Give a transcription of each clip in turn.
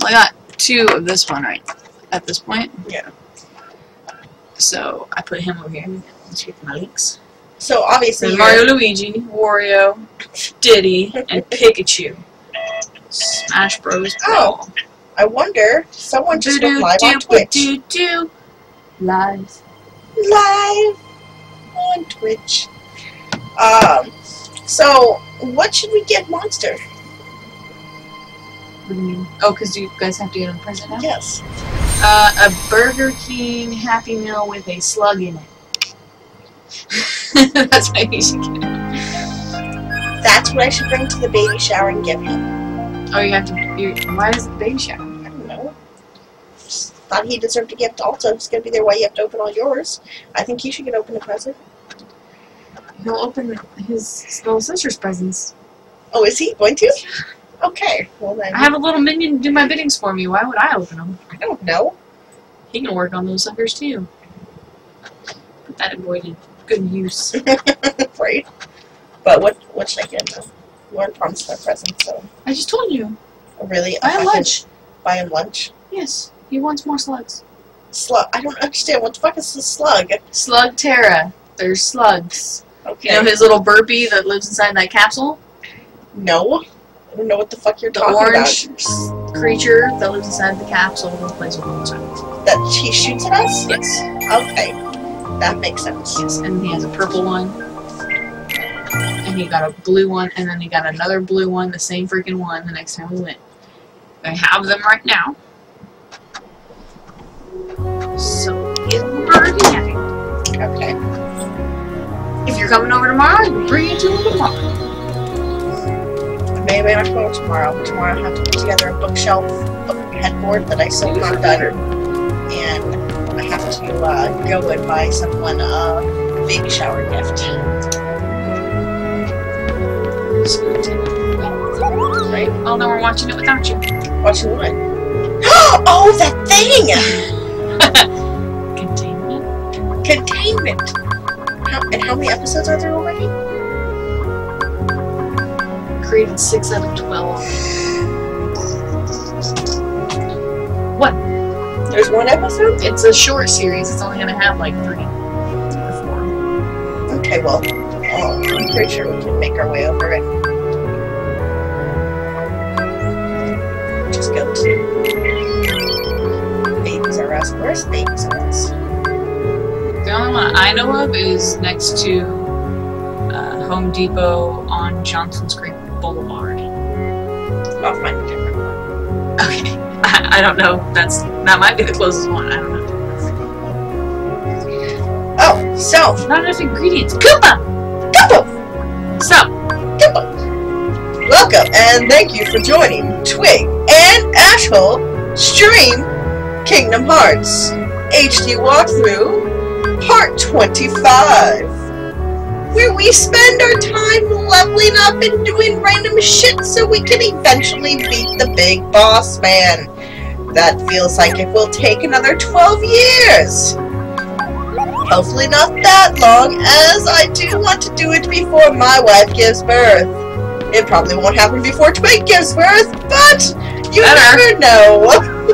Well, I got 2 of this one right at this point. Yeah. So I put him over here. Let's get my links. So obviously There's Mario, Luigi, Wario, Diddy, and Pikachu. Smash Bros. Oh, I wonder. Someone just went live on Twitch. Live. Live on Twitch. So what should we get Monster? What do you mean? Oh, because you guys have to get a present now? Yes. A Burger King Happy Meal with a slug in it. That's what you should get. That's what I should bring to the baby shower and give him. Oh, you have to. Why is it baby shower? I don't know. Just thought he deserved a gift also. He's going to be there while you have to open all yours. I think he should get open a present. He'll open his little sister's presents. Oh, is he going to? Okay. Well then. I have a little minion do my biddings for me. Why would I open them? I don't know. He can work on those suckers too. Put that boy to good use. Right. But what should I get him? We weren't promised a present, so. I just told you. Oh, really? Buy him lunch. Buy him lunch? Yes. He wants more slugs. Slug. I don't understand. What the fuck is a slug? Slug Terra. There's slugs. Okay. You know his little burpee that lives inside that capsule? No. I don't know what the fuck you're The talking orange about. creature that lives inside the capsule and plays with all the time. That he shoots at us? Yes. Okay. That makes sense. Yes. And he has a purple one. And he got a blue one. And then he got another blue one. The same freaking one the next time we went. I have them right now. So get Burger King. Okay. If you're coming over tomorrow, you bring it to him tomorrow. Maybe not go tomorrow. Tomorrow I have to put together a bookshelf headboard that I still have not done. And I have to go and buy someone a baby shower gift. Right? Oh, no, we're watching it without you. Watching what? Oh, that thing! Containment. Containment! And how many episodes are there already? Created 6 out of 12. What? There's 1 episode? It's a short series. It's only gonna have like 3 or 4. Okay, well, I'm pretty sure we can make our way over it. Just go to Babies R Us. Where's Babies R Us? The only one I know of is next to Home Depot on Johnson's Creek Boulevard. I'll find a different one. Okay. I don't know. That might be the closest one. I don't know. Oh, so. Not enough ingredients. Koopa! Koopa! So. Koopa! Welcome, and thank you for joining Twig and Ashhole stream Kingdom Hearts HD walkthrough part 25. Where we spend our time leveling up and doing random shit so we can eventually beat the big boss man. That feels like it will take another 12 years. Hopefully not that long, as I do want to do it before my wife gives birth. It probably won't happen before Twig gives birth, but you never know.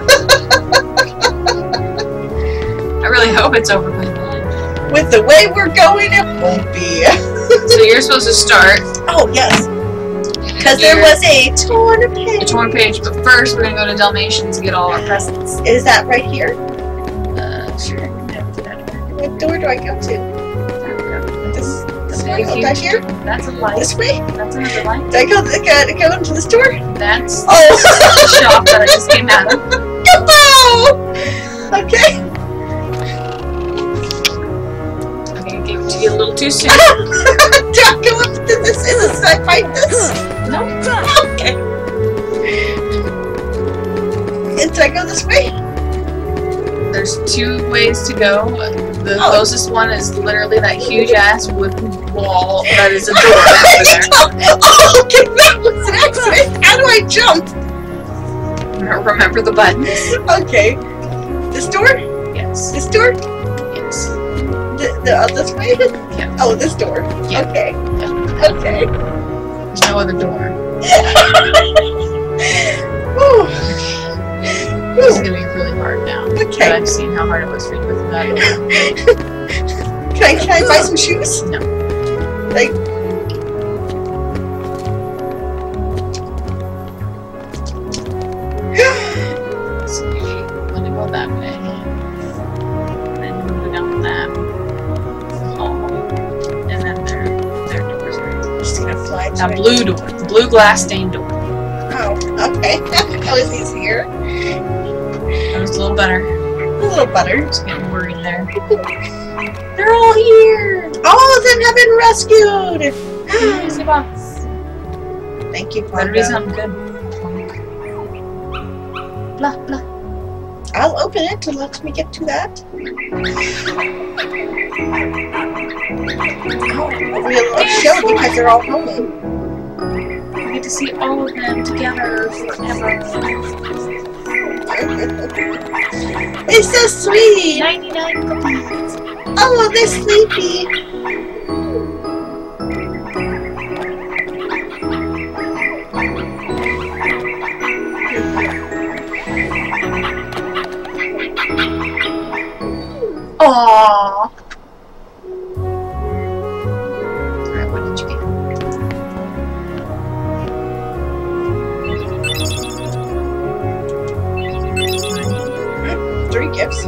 I really hope it's over by then. With the way we're going, it won't be. So you're supposed to start. Oh, yes. Because there was a torn page. A torn page, but first we're going to go to Dalmatians and get all our presents. Is that right here? Sure. What door do I go to? This way? Oh, that here? That's a light. This way? That's another light. Do I go into this door? That's the shop that I just came out of. Kapow! Okay. I'm going to give it to you a little too soon. Do I go up to this? Is I find this? No. Okay. And do I go this way? There's 2 ways to go. The closest one is literally that huge ass wooden wall that is a door over there. Oh, okay, that was an accident. How do I jump? Remember the buttons. Okay. This door? Yes. This door? Yes. This way? Yeah. Oh, this door. Yeah. Okay. Yeah. Okay. There's no other door. Whew. Okay. I've seen how hard it was for you with that. Can I buy some shoes? No. Like, So, let me go that way. Then move it down that hall. And then their doors are just gonna fly to that it. blue door. The blue glass stained door. Oh, okay. That was easier. That was a little better. A little better. Just getting worried there. They're all here! All of them have been rescued! Easy box. Thank you, Better be Panda. something good. Blah, blah. I'll open it to let me get to that. Oh, it'll be a little show because they're all home. We get to see all of them together forever. It's so sweet! 99 cookies. Oh, they're sleepy. Aww. Alright, what did you get? Three gifts.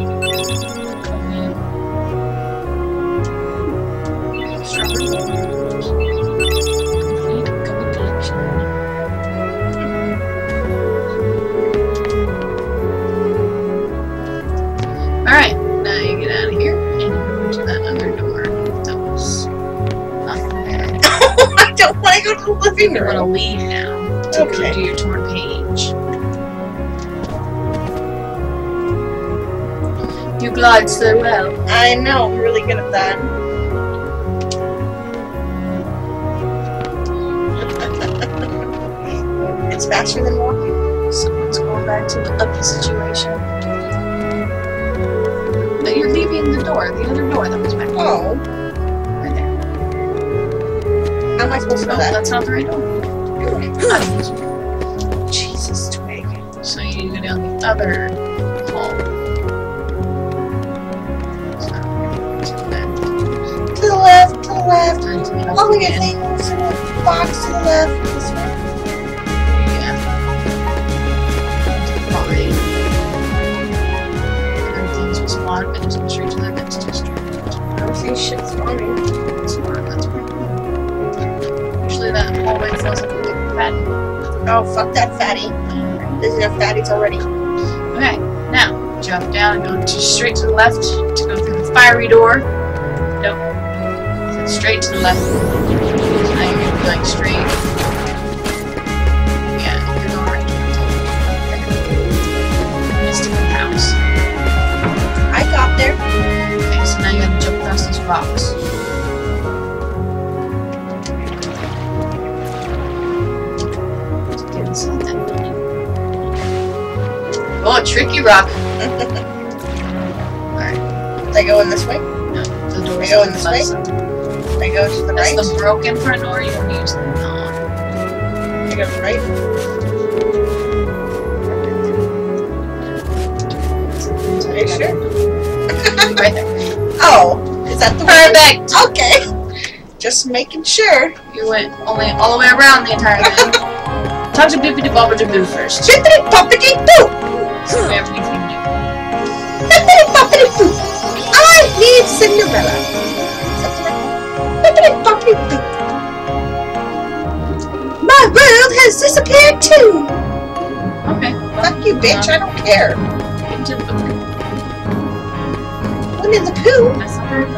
Alright, now you get out of here and you go to that other door. That was not there. I don't want to go to the living You're gonna room. leave now to go Okay. do your torn page. You glide so well. I know, I'm really good at that. It's faster than walking. Someone's going back to the uppy situation. But you're leaving the door, the other door that was back there. Oh, Right there. how am I supposed to No, know that? that's not the right door. Jesus, Twig. So you need to go down the other hall. So, to To the left, to the left. the left. Oh, we got things in the box to the left. This way. Yeah. Fine. Everything's was spawned, but just go straight to the next district. I don't see shit spawning. Smart, that's pretty cool. Usually that hallway feels like a big fat. Oh, fuck that fatty. There's enough fatties already. Okay, now jump down and go straight to the left to go through the fiery door. Nope. So straight to the left. So now you're gonna be like straight. Yeah, you're going right to the mystical house. I got there. Okay, so now you gotta jump across this box. To get inside that building. Oh, tricky rock. Alright, They go in this way. no, the door's They go on in the this left way? side. They go to the That's right. the broken front door, you can use the non. They go to the right. Are you sure? Right there. Oh, is that the way? Perfect! Okay. Just making sure. You went only all the way around the entire thing. Talk to Bippity Boppity Boo first. Chippity poppity boo! So we have anything new. Bippity poppity boo! I need Cinderella. Is that the right one? Bippity poppity boo! My world has disappeared too! Okay. Fuck you, bitch, I don't care. Into the book. Winnie the Pooh? That's not very good.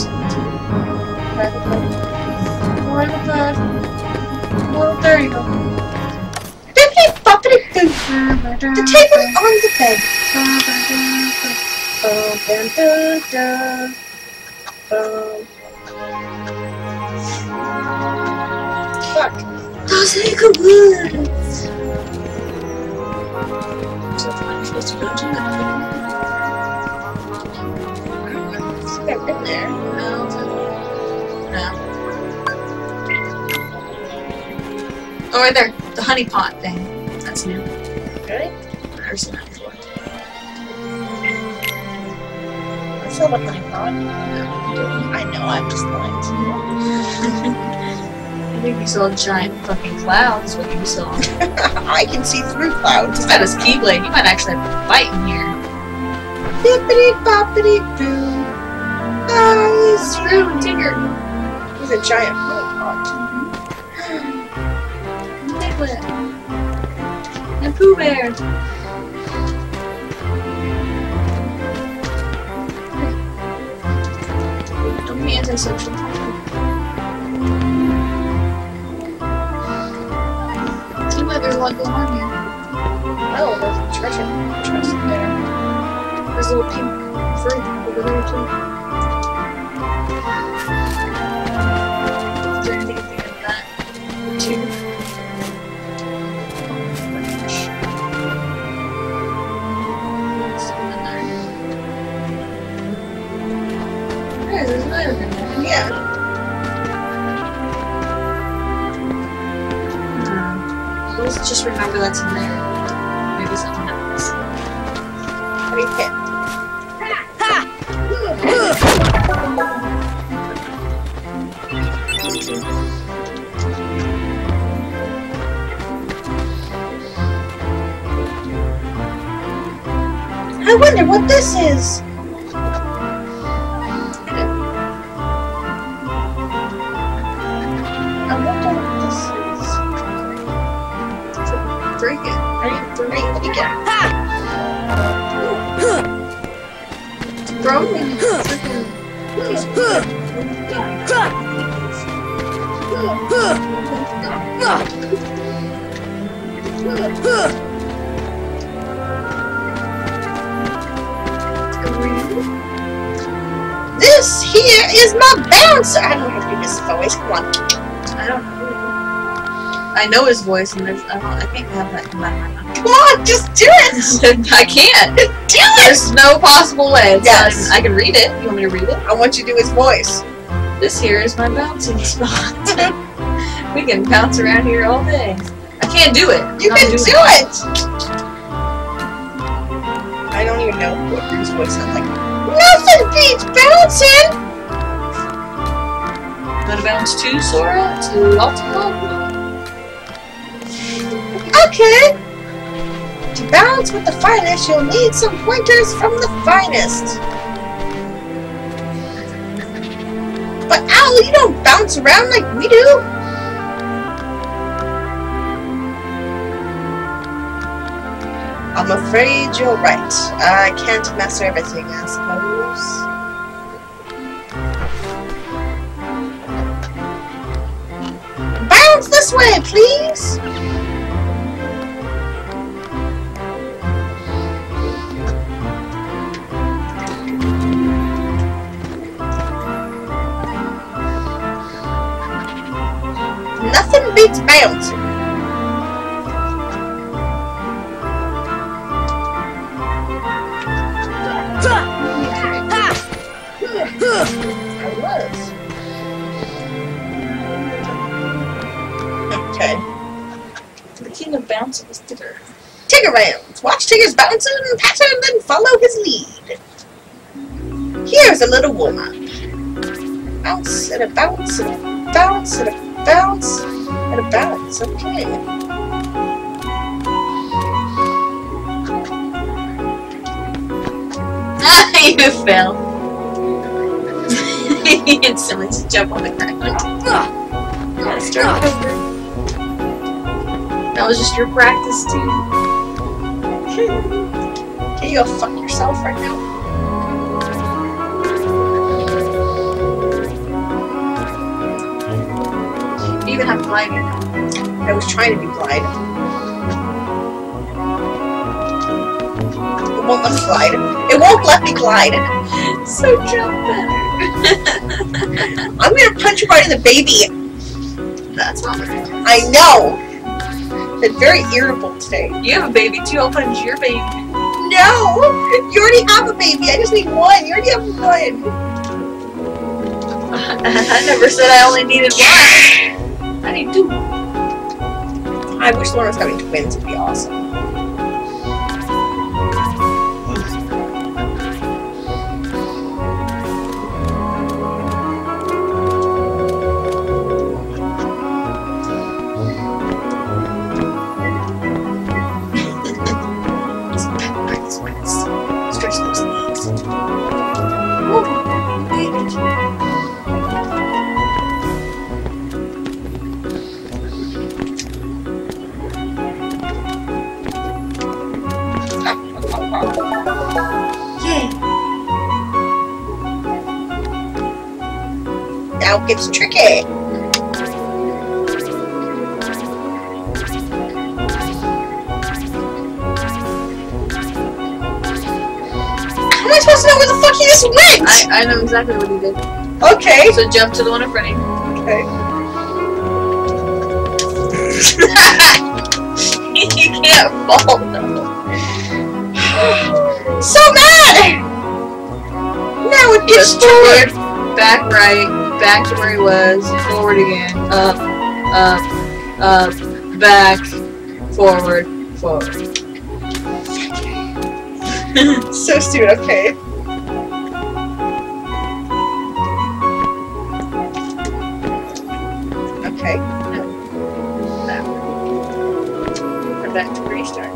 Well, there you go. Bippity boppity boo! The table's on the bed. Bum, dum, dum, dum. Bum. Fuck. Those ain't good words. So if I'm supposed to go to I've been there. no. Oh, right there. The honey pot thing. That's new. Really? I've never seen that before. saw the honey pot. I know, I'm just lying to you. I think you saw giant fucking clouds when you saw. I can see through clouds. That is Keyblade. You might actually have a fight in here. Bippity boppity boo. Eyes. Screw and Tinker. He's a giant honey pot. Piglet. And Pooh Bear. Don't be antisocial. Seems like there's a lot going on here. Oh, there's a treasure chest there. There's a little pink fruit over there too. Is there anything like that? Too? Something there. There's another thing there. Yeah. Let's just remember that's in there. Maybe something happens. What do you think? I wonder what this is. I wonder what this is. Break it. Break it again. It's broken. This here is my bouncer. I don't know how to do this voice. Come on. I don't know. I know his voice, and I can't have that come out of my mouth. Come on, just do it. I can't. Do it. There's no possible way. It's Yes. not even- I can read it. You want me to read it? I want you to do his voice. This here is my bouncing spot. We can bounce around here all day. I can't do it. You I'm can doing do it. I don't even know what his voice sounds like. Nothing beats bouncing. Wanna bounce to Sora? To Ultima? Okay. To bounce with the finest, you'll need some pointers from the finest. But Owl, you don't bounce around like we do. I'm afraid you're right. I can't master everything, I suppose. Bounce this way, please! Nothing beats bouncing. I was. Okay. The king of bouncing is Tigger. Tigger rounds. Watch Tigger's bouncing pattern, then follow his lead. Here's a little warm-up. Bounce and a bounce and a bounce and a bounce and a bounce. Okay. You fell. You instantly just jump on the ground. Gotta start over. That was just your practice too. Can you go fuck yourself right now? You even have gliding. I was trying to be glide. It won't let me glide. It won't let me glide. So jump better. I'm gonna punch you right in the baby. That's not what it is. I know. Been very irritable today. You have a baby too. I'll punch your baby. No! You already have a baby. I just need one. You already have one. I never said I only needed one. I need two. I wish Laura was having twins. It'd be awesome. now it gets tricky. How am I supposed to know where the fuck he just went? I know exactly what he did. Okay. So jump to the one in front of you. Okay. You can't fall though. So mad! Now it gets Just forward, back right, back to where he was, forward again, up, back, forward, forward. So stupid, okay. Okay. Or back to where you started.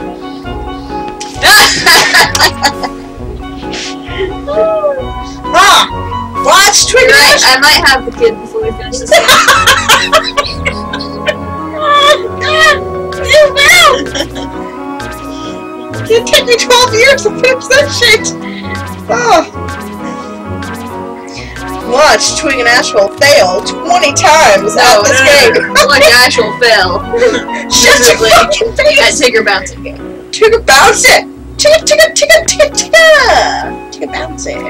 Ah! Watch Twig and Ash! I might have the kid before we finish this game. You will! It took me 12 years to finish that shit! Oh. Watch Twig and Ash will fail 20 times at this game. Like Ash will fail. Shut your fucking At face! Tigger bouncing game. Tigger bounce it! Tigger bounce it!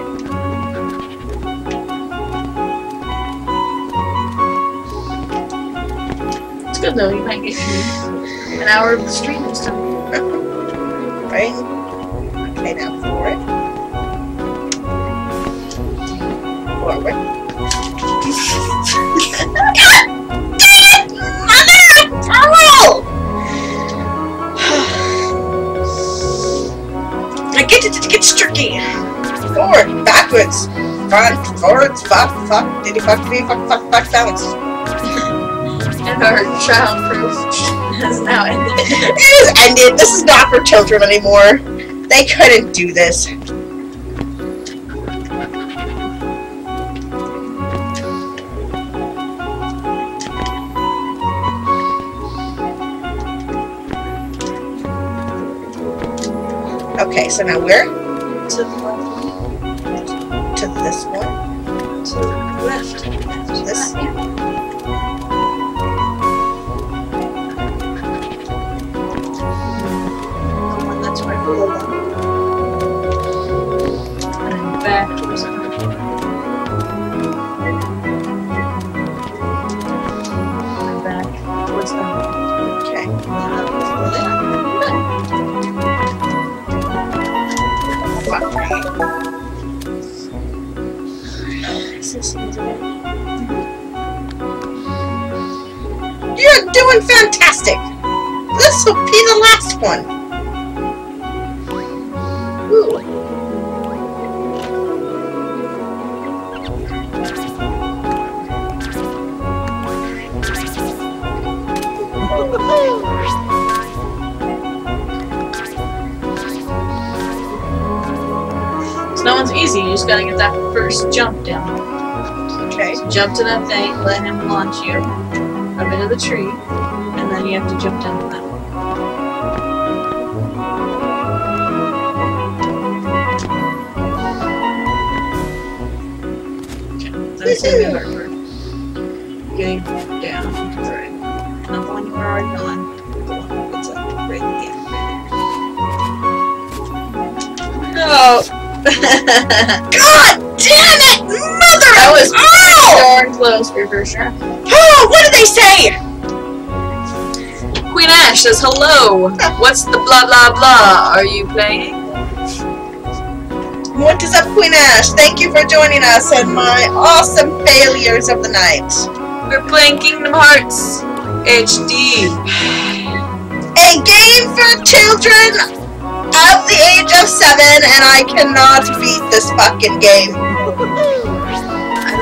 It's good though, you might get an hour of the stream and stuff. Right? Okay, now forward. Forward. I get it tricky. Forward, backwards, front, forwards, fuck, diddy, fuck, bounce. And our child proof has now ended. It is ended. This is not for children anymore. They couldn't do this. Okay, so now where? To the left. To this one. To the left. This. That's right below that. And then back towards the front. And back towards the front. Okay. And then up before that. Fuck me. You're doing fantastic. This will be the last one. Ooh. So that one's easy, you just gotta get that first jump down. Okay. So jump to that thing, let him launch you up into the tree, and then you have to jump down to that one. That's gonna be hard for getting down. Alright. Not the one you were already on. The one that's like right there. No! God damn it! Mother That was oh! darn close for your first try. Oh, what did they say? Queen Ash says hello. What's the blah blah blah? Are you playing? What is up, Queen Ash? Thank you for joining us and my awesome failures of the night. We're playing Kingdom Hearts HD. A game for children of the age of 7, and I cannot beat this fucking game. I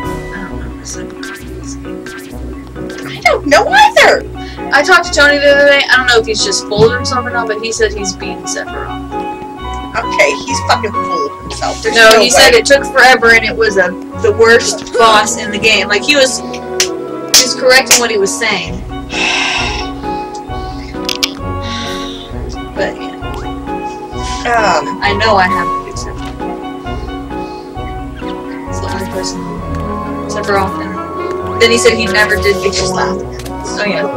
don't I don't know know. either. I talked to Tony the other day. I don't know if he's just full of himself or not, but he said he's beaten Sephiroth. Okay, he's fucking full of himself. There's No, he way. said it took forever and it was the worst boss in the game. Like he was correcting what he was saying. But yeah, I know I have to fix it. It's the only person except girl. And then he said he never did pictures laugh. So yeah.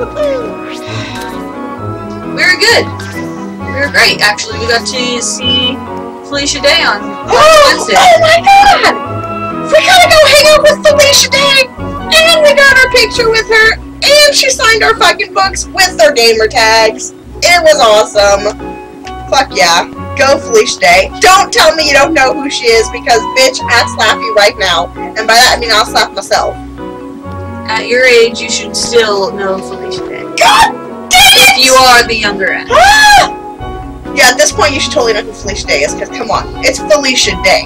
We were good. We were great, actually. We got to see Felicia Day on Wednesday. Oh my god! We gotta go hang out with Felicia Day! And we got our picture with her, and she signed our fucking books with our gamer tags. It was awesome. Fuck yeah. Go Felicia Day. Don't tell me you don't know who she is, because bitch, I'd slap you right now. And by that I mean I'll slap myself. At your age, you should still know Felicia Day. God damn it! If you are the younger end. Ah! Yeah, at this point you should totally know who Felicia Day is, because come on, it's Felicia Day.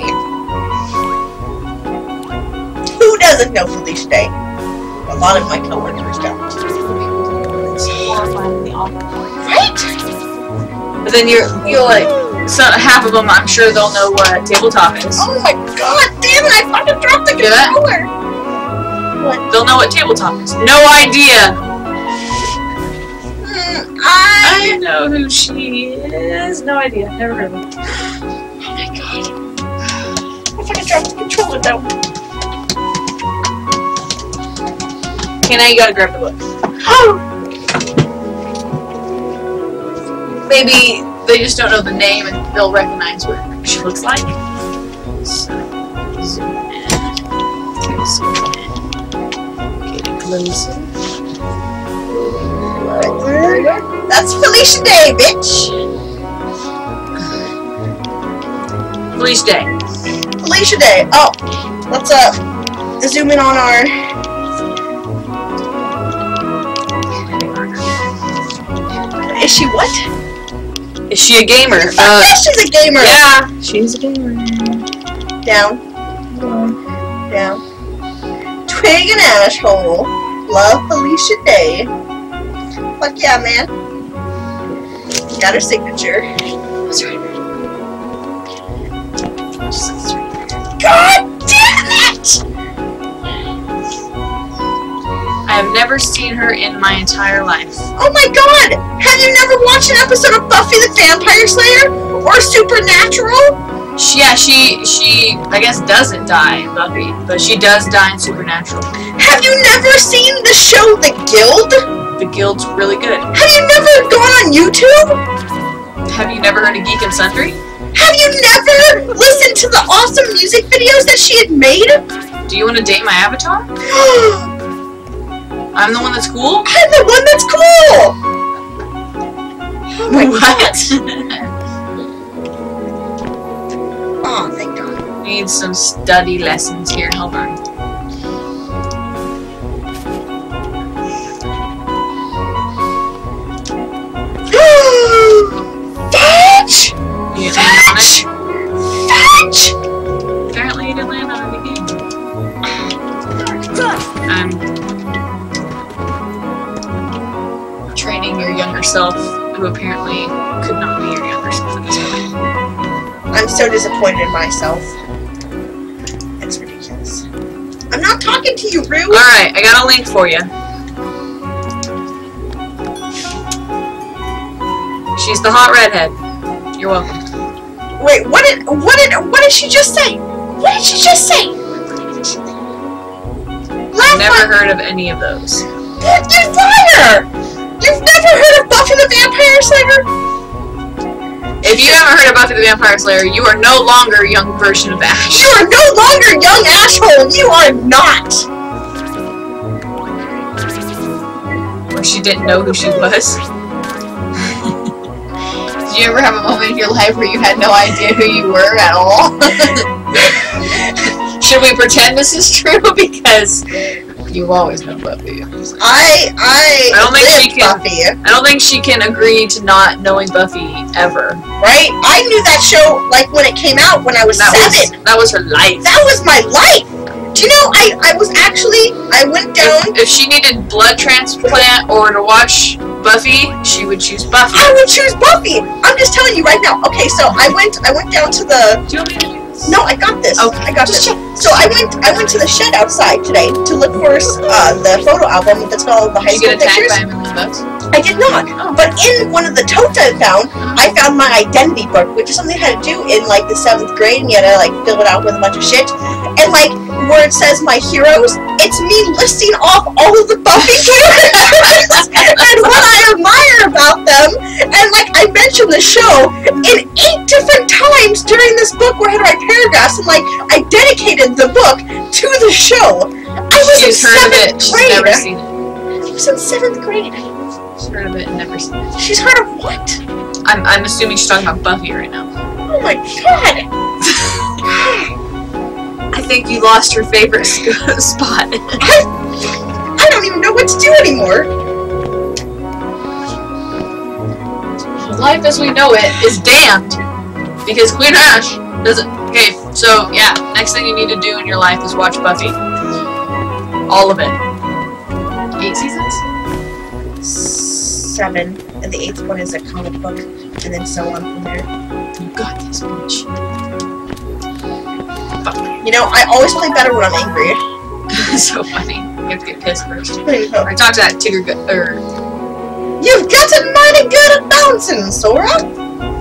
Who doesn't know Felicia Day? A lot of my coworkers don't. It's horrifyingly awful. Right? But then you're like, so half of them, I'm sure they'll know what tabletop is. Oh my god, damn it, I fucking dropped the Hear that? controller! What? They'll know what tabletop is. No idea! I know who she is. No idea. Never heard of her. Oh my god. I fucking dropped the controller though. Okay, now you gotta grab the book. Maybe they just don't know the name and they'll recognize what she looks like. So, zoom in. Zoom in. Get it closer. Right there. That's Felicia Day, bitch! Felicia Day. Felicia Day. Oh, let's zoom in on our... Is she what? Is she a gamer? Yes, she's a gamer! Yeah, she's a gamer. Down. Down. Twig and Asshole. Love Felicia Day. Fuck yeah, man. Got her signature. What's right there? God damn it! I have never seen her in my entire life. Oh my god! Have you never watched an episode of Buffy the Vampire Slayer? Or Supernatural? She I guess doesn't die in Buffy, but she does die in Supernatural. Have you never seen the show The Guild? The Guild's really good. Have you never gone on YouTube? Have you never heard of Geek and Sundry? Have you never listened to the awesome music videos that she had made? Do you want to date my avatar? I'm the one that's cool? I'm the one that's cool! Oh my What? Oh, thank God. Need some study lessons here. Hold on. Fetch! You didn't land on it? Fetch! Apparently you didn't land on it again. I'm training your younger self, who apparently could not be your younger self at this point. I'm so disappointed in myself. It's ridiculous. I'm not talking to you, Rue! Alright, I got a link for you. She's the hot redhead. You're welcome. Wait, what did she just say? What did she just say? Never heard of any of those. You liar! You've never heard of Buffy the Vampire Slayer? If you haven't heard of Buffy the Vampire Slayer, you are no longer a young version of Ash. You are no longer young asshole! You are not! Or she didn't know who she was. Did you ever have a moment in your life where you had no idea who you were at all? Should we pretend this is true? Because you've always known Buffy. I don't think she can. Buffy. I don't think she can agree to not knowing Buffy ever. Right? I knew that show like when it came out when I was 7. That was her life. That was my life! Do you know, I went down... If she needed blood transplant or to watch Buffy, she would choose Buffy. I would choose Buffy! I'm just telling you right now. Okay, so I went down to the... Do you want me to do this? No, I got this. Okay. I got Just this. check. So I went to the shed outside today to look for the photo album that's got all the high Did you school get attacked pictures. by a million bugs? I did not. Oh. But in one of the totes I found my identity book, which is something I had to do in like the 7th grade, and you had to like fill it out with a bunch of shit. And like where it says my heroes, it's me listing off all of the Buffy characters and what I admire about them. And like I mentioned the show in 8 different times during this book where I had to write paragraphs, and like I dedicated the book to the show. I was in She's heard of 7th it. She's grade. never seen it. I was in 7th grade. She's heard of it and never seen it. She's heard of what? I'm assuming she's talking about Buffy right now. Oh my god! I think you lost your favorite spot. I don't even know what to do anymore. Life as we know it is damned because Queen Ash doesn't. Okay, so yeah, next thing you need to do in your life is watch Buffy. All of it. 8 seasons? 7, and the 8th one is a comic book, and then so on from there. You got this, bitch. You know, I always play better when I'm angry. So funny. You have to get pissed first. There you go. Or talk to that Tigger. You've gotten mighty good at bouncing, Sora!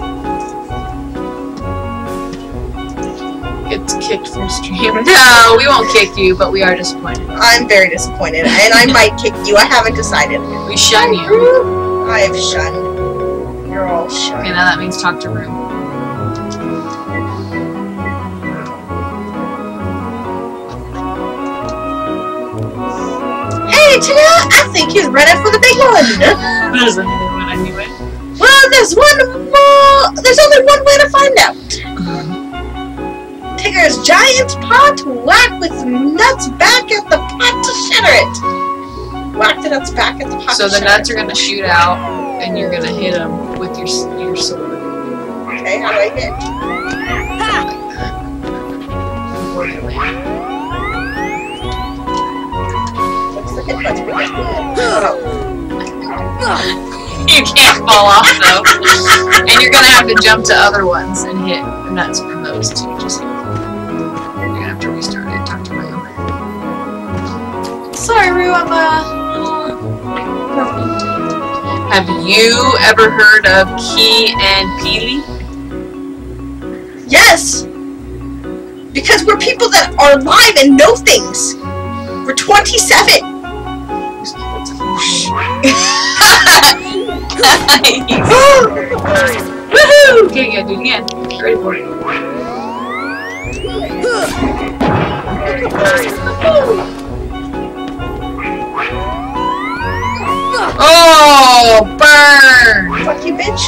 Gets kicked from stream. No, we won't kick you, but we are disappointed. I'm very disappointed, and I might kick you. I haven't decided. We shun you. I have shunned. You're all shunned. Okay, now that means talk to Rue. Hey, Tina, I think he's ready for the big one. There's another one anyway. Well, there's only one way to find out. Tigger's giant paw to whack with nuts back at the pot to shatter it. Whack the nuts back at the pot So to the shatter nuts are gonna shoot out, and you're gonna hit them with your sword. it. Okay, how do I hit? Before they land. What's the hit button? Oh. You can't fall off though, and you're gonna have to jump to other ones and hit the nuts from those two. Just you're gonna have to restart it. Talk to Rue. Sorry, Rue. Have you ever heard of Key and Peely? Yes! Because we're people that are alive and know things. We're 27. Woohoo! Okay, yeah, do it again. Get ready for it. Oh, burn! Fuck you, bitch.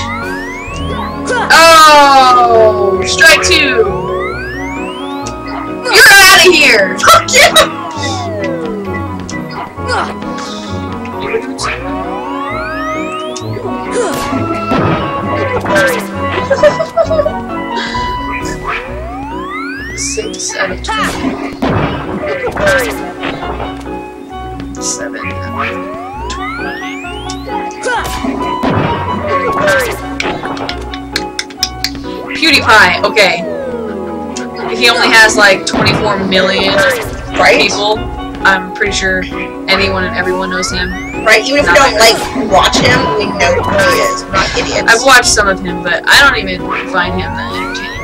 Oh, strike 2. You're out of here. Fuck you! 6 out of 20. 7 out of 20. PewDiePie, okay. He only has like 24 million Right? people. I'm pretty sure anyone and everyone knows him. Right? Even if we don't, like, watch him, we know who he is. We're not idiots. I've watched some of him, but I don't even find him that entertaining.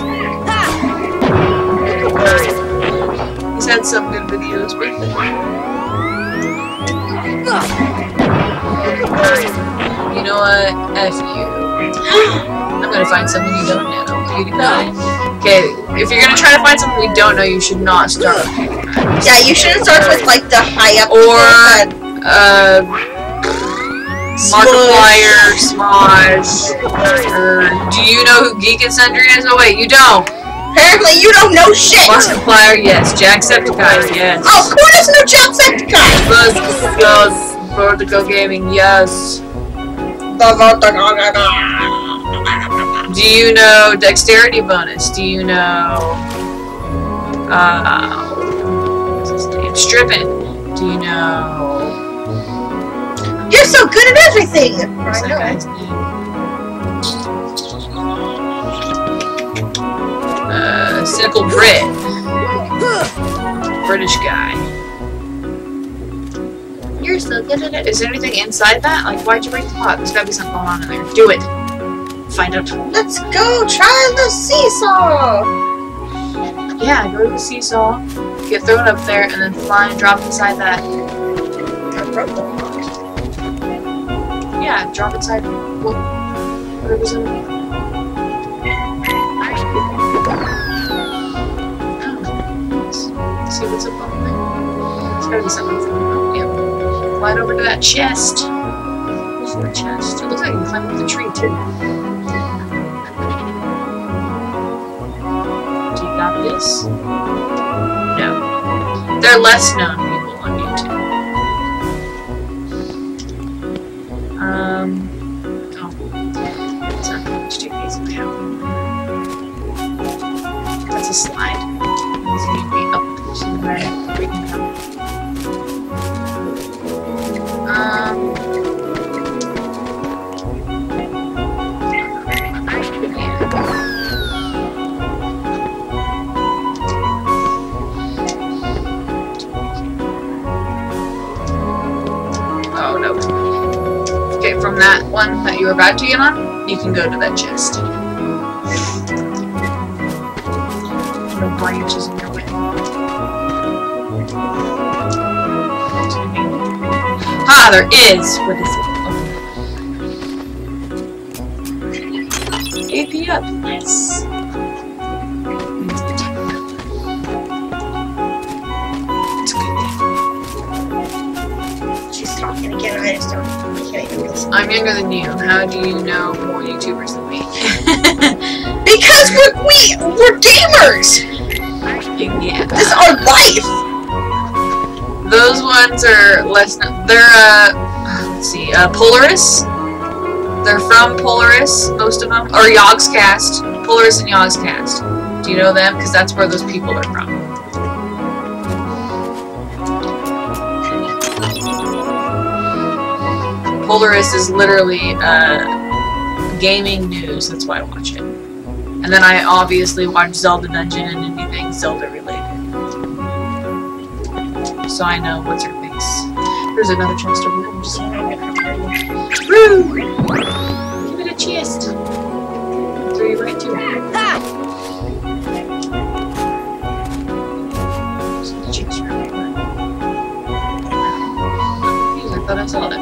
He's had some good videos, but you know what? F you. I'm gonna find someone you don't know. PewDiePie. Okay, if you're gonna try to find someone we don't know, you should not start with PewDiePie. Yeah, you shouldn't start with, like, the high-up Or, people Markiplier, Smosh, or do you know who Geek and Sundry is? Oh wait, you don't. apparently you don't know shit! Markiplier, yes. Jacksepticeye, yes. Oh, who doesn't know Jacksepticeye? Yes. Vertigo Gaming, yes. Do you know Dexterity Bonus? Do you know, what's his name? Strippin'? Do you know... You're so good at everything! What's I that know. guy's name? Cynical Brit. British guy. You're so good at it. Is there anything inside that? Like, why'd you break the pot? There's gotta be something going on in there. Do it. Find out. Let's go try the seesaw! Yeah, go to the seesaw, get thrown up there, and then fly and drop inside that. Yeah, drop inside. Whatever's in it. See what's up on there? There's gotta be something from there. Yep. Fly over to that chest. Where's the chest? It looks like you can climb up the tree too. Do you got this? No. They're less known people on YouTube. Oh. It's not much too easy now. That's a slide. It's going to be up somewhere. We can come. Oh, no. Okay, from that one that you were about to get on, you can go to that chest. No branches in your way. Ah, there is! What is it? AP up. Nice. She's talking again, I just don't. I can't even listen. I'm younger than you. How do you know more YouTubers than me? Because we're gamers! Yeah. This is our life! Those ones are less. They're let's see, Polaris. They're from Polaris, most of them, or Yogscast. Polaris and Yogscast. Do you know them? Because that's where those people are from. Polaris is literally gaming news. That's why I watch it. And then I obviously watch Zelda Dungeon and anything Zelda related. So I know what's her face. There's another chest over there. I'm just rude! Give it a chest. Throw you right to it. There's the chest right there. I thought I saw that.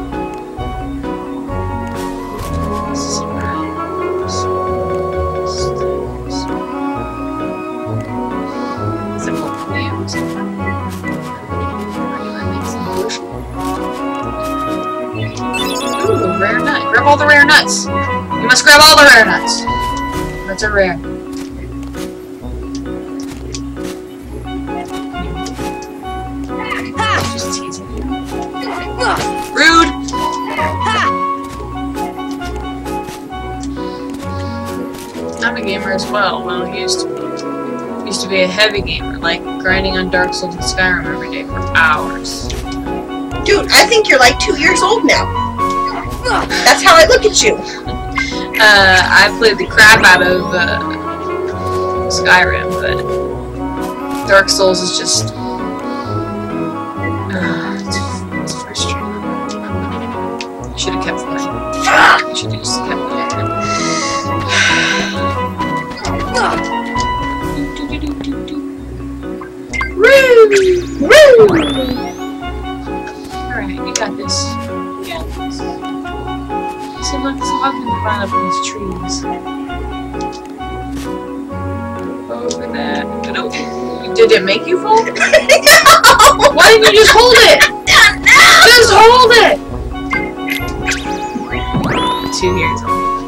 Ooh, rare nut. Grab all the rare nuts. You must grab all the rare nuts. Nuts are rare. Just teasing you. Rude! I'm a gamer as well. Well, I used to be a heavy gamer, like grinding on Dark Souls and Skyrim every day for hours. Dude, I think you're like 2 years old now. That's how I look at you. I played the crap out of Skyrim, but Dark Souls is just it's frustrating. You should have kept playing. You should have just kept playing. Woo! Woo! Alright, you got this. Yeah. So look, so how can we find up in these trees? Over there. Did it make you fall? No! Why didn't you just hold it? Just hold it! 2 years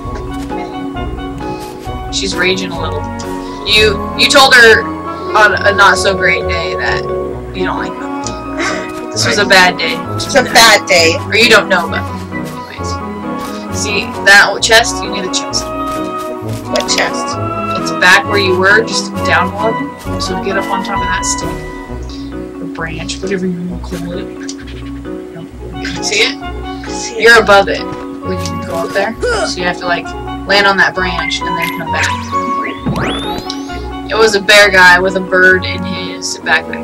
old. She's raging a little. You told her on a not so great day that you don't like them. This was a bad day. It's a bad day. Or you don't know about them. Anyways. See, that chest? You need a chest. What chest? It's back where you were, just down one. So get up on top of that stick. Or branch, whatever you want to call it. See it? You're above it when you go up there. So you have to like land on that branch and then come back. It was a bear guy with a bird in his instant backpack.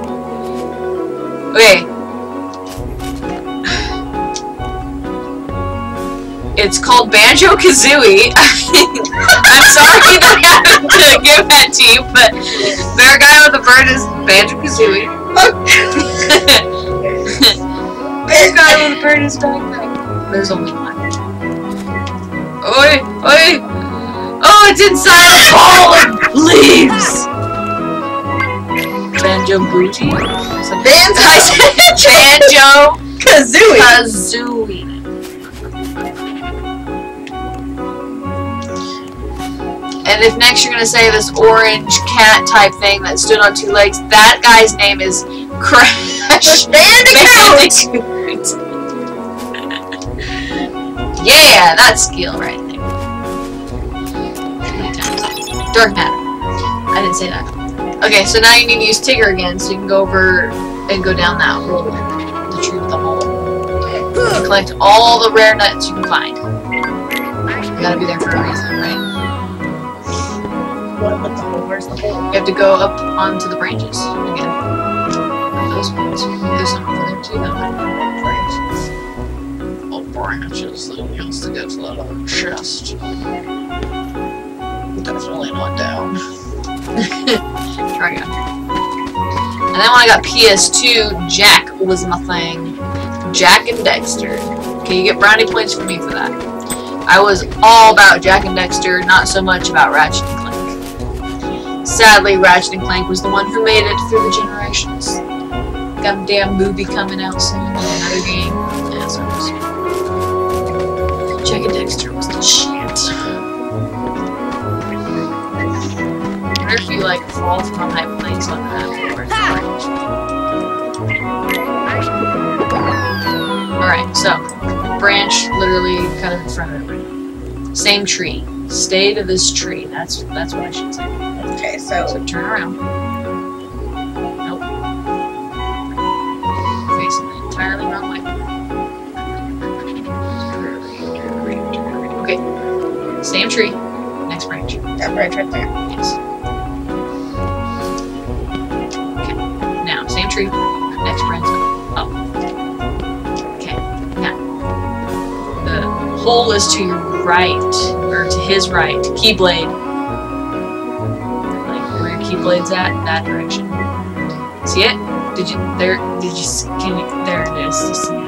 Okay. It's called Banjo-Kazooie. I'm sorry that I had to give that to you, but their guy with the bird is Banjo-Kazooie. Their guy with the bird is backpack. There's only one. Oi! Oi! Oh, it's inside a ball of leaves! Banjo-Boogie? Banjo-Kazooie. And if next you're gonna say this orange cat type thing that stood on 2 legs, that guy's name is Crash Bandicoot. Yeah, that's skill right there. Dark matter. I didn't say that. Okay, so now you need to use Tigger again, so you can go over and go down that road, the tree with the hole, and collect all the rare nuts you can find. You gotta be there for a reason, right? What with the hole? Where's the hole? You have to go up onto the branches again. Those ones. There's some over there too, though. Branches. Oh, branches that we used to get to that other chest. Definitely not down. Try again. And then when I got PS2, Jack was my thing. Jack and Dexter. Okay, you get brownie points for me for that. I was all about Jack and Dexter, not so much about Ratchet and Clank. Sadly, Ratchet and Clank was the one who made it through the generations. Got a damn movie coming out soon, and another game. Yeah, so Jack and Dexter was the shit. If you like fall from a high place on that Alright, so branch literally kind of in front of everybody. Same tree. Stay to this tree. That's what I should say. Okay, so turn around. Nope. Facing the entirely wrong way. Okay. Same tree. Next branch. That branch right there. Yes. Same tree. Next branch up. Okay. Now, the hole is to your right, or to his right. Keyblade. Like where your Keyblade's at, that direction. See it? Did you? There? Did you? Can you? There it is. You see it?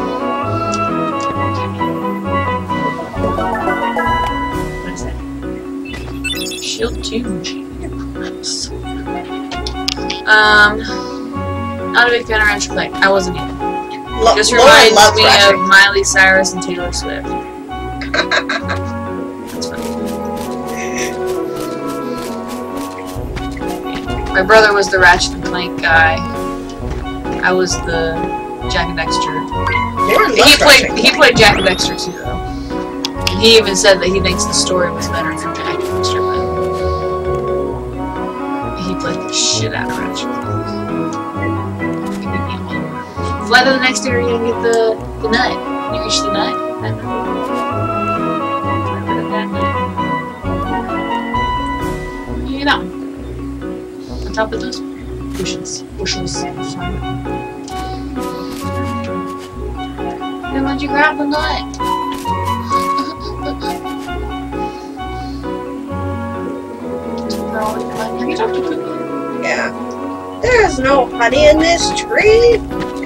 What is that? Shield 2. Not a big fan of Ratchet Clank. I wasn't either. Just reminds me of Miley Cyrus and Taylor Swift. That's funny. My brother was the Ratchet and Clank guy. I was the Jack and Dexter. He played Jack and Dexter too, though. And he even said that he thinks the story was better for Jack and Dexter, but he played the shit out of Ratchet. Fly to the next area and get the nut. When you reach the nut, you that one. On top of those bushels. Then why'd you grab the nut? Yeah. There's no honey in this tree.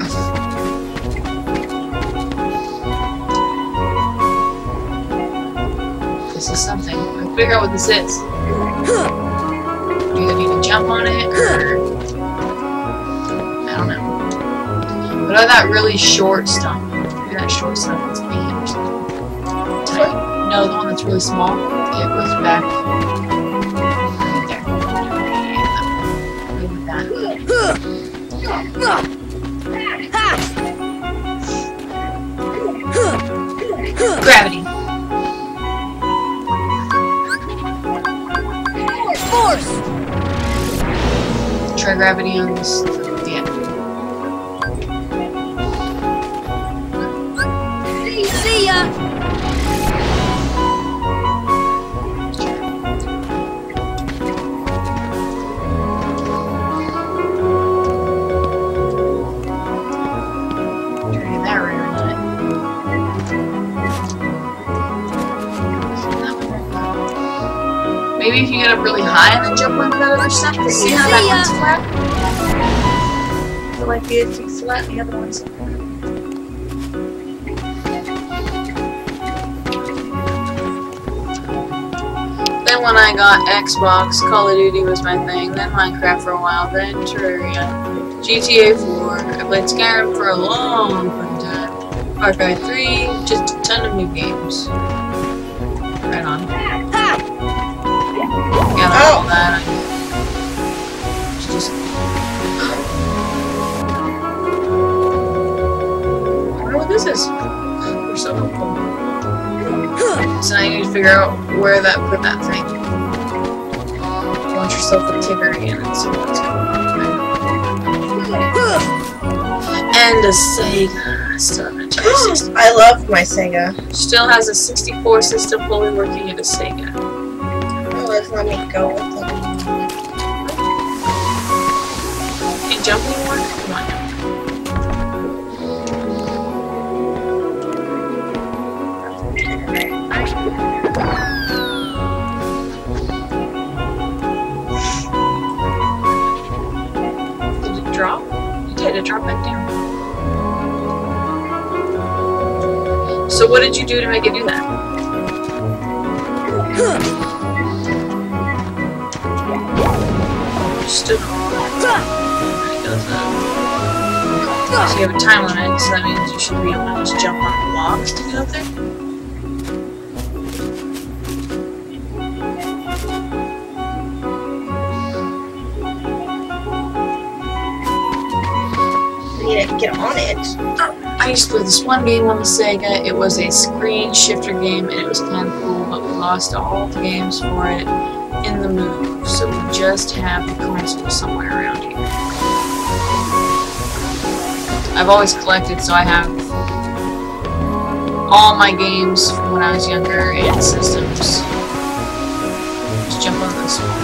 This is something. I'll figure out what this is. Do you need to jump on it, or I don't know. But I that really short stump. Maybe that short stump is me or something. Tight. No, the one that's really small. It goes back. Right there. Maybe that. Gravity. Force. Try gravity on this. Yeah. See ya. Maybe if you get up really high and then jump onto that other stuff. See how that one's flat? It might be if you flat, the other one's flat. Then when I got Xbox, Call of Duty was my thing, then Minecraft for a while, then Terraria, GTA 4, I played Skyrim for a long fucking time, Far Cry 3, just a ton of new games. Right on. Got all that. It's just... I wonder what this is. They're so helpful. So now you need to figure out where that put that thing. Launch yourself a ticker again and see what's going on. And a Sega. Still have an Atari system. I love my Sega. Still has a 64 system fully working at a Sega. Oh, let's let me go with it. Can you jump anymore? Come on. Did it drop? It did. It dropped back down. So what did you do to make it do that? Stood on. It does that. So you have a time limit, so that means you should be able to just jump on the blocks to get up there. I need to get on it. I used to play this one game on the Sega. It was a screen shifter game, and it was kind of cool, but we lost all the games for it in the move, so we just have the console somewhere around here. I've always collected, so I have all my games from when I was younger and systems. Just jump on this one.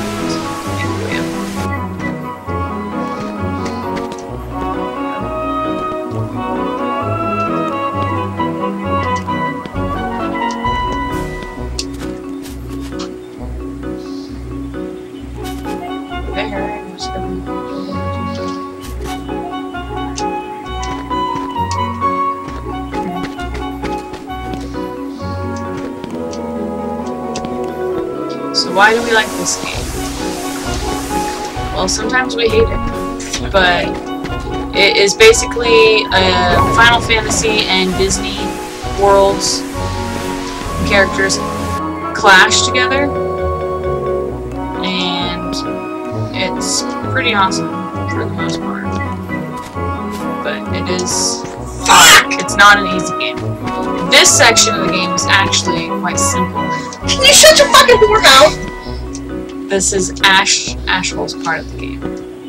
So why do we like this game? Well, sometimes we hate it, but it is basically a Final Fantasy and Disney worlds characters clash together, and it's pretty awesome for the most part. But it is it's not an easy game. This section of the game is actually quite simple. Can you shut your fucking whore mouth? This is Ashhole's part of the game.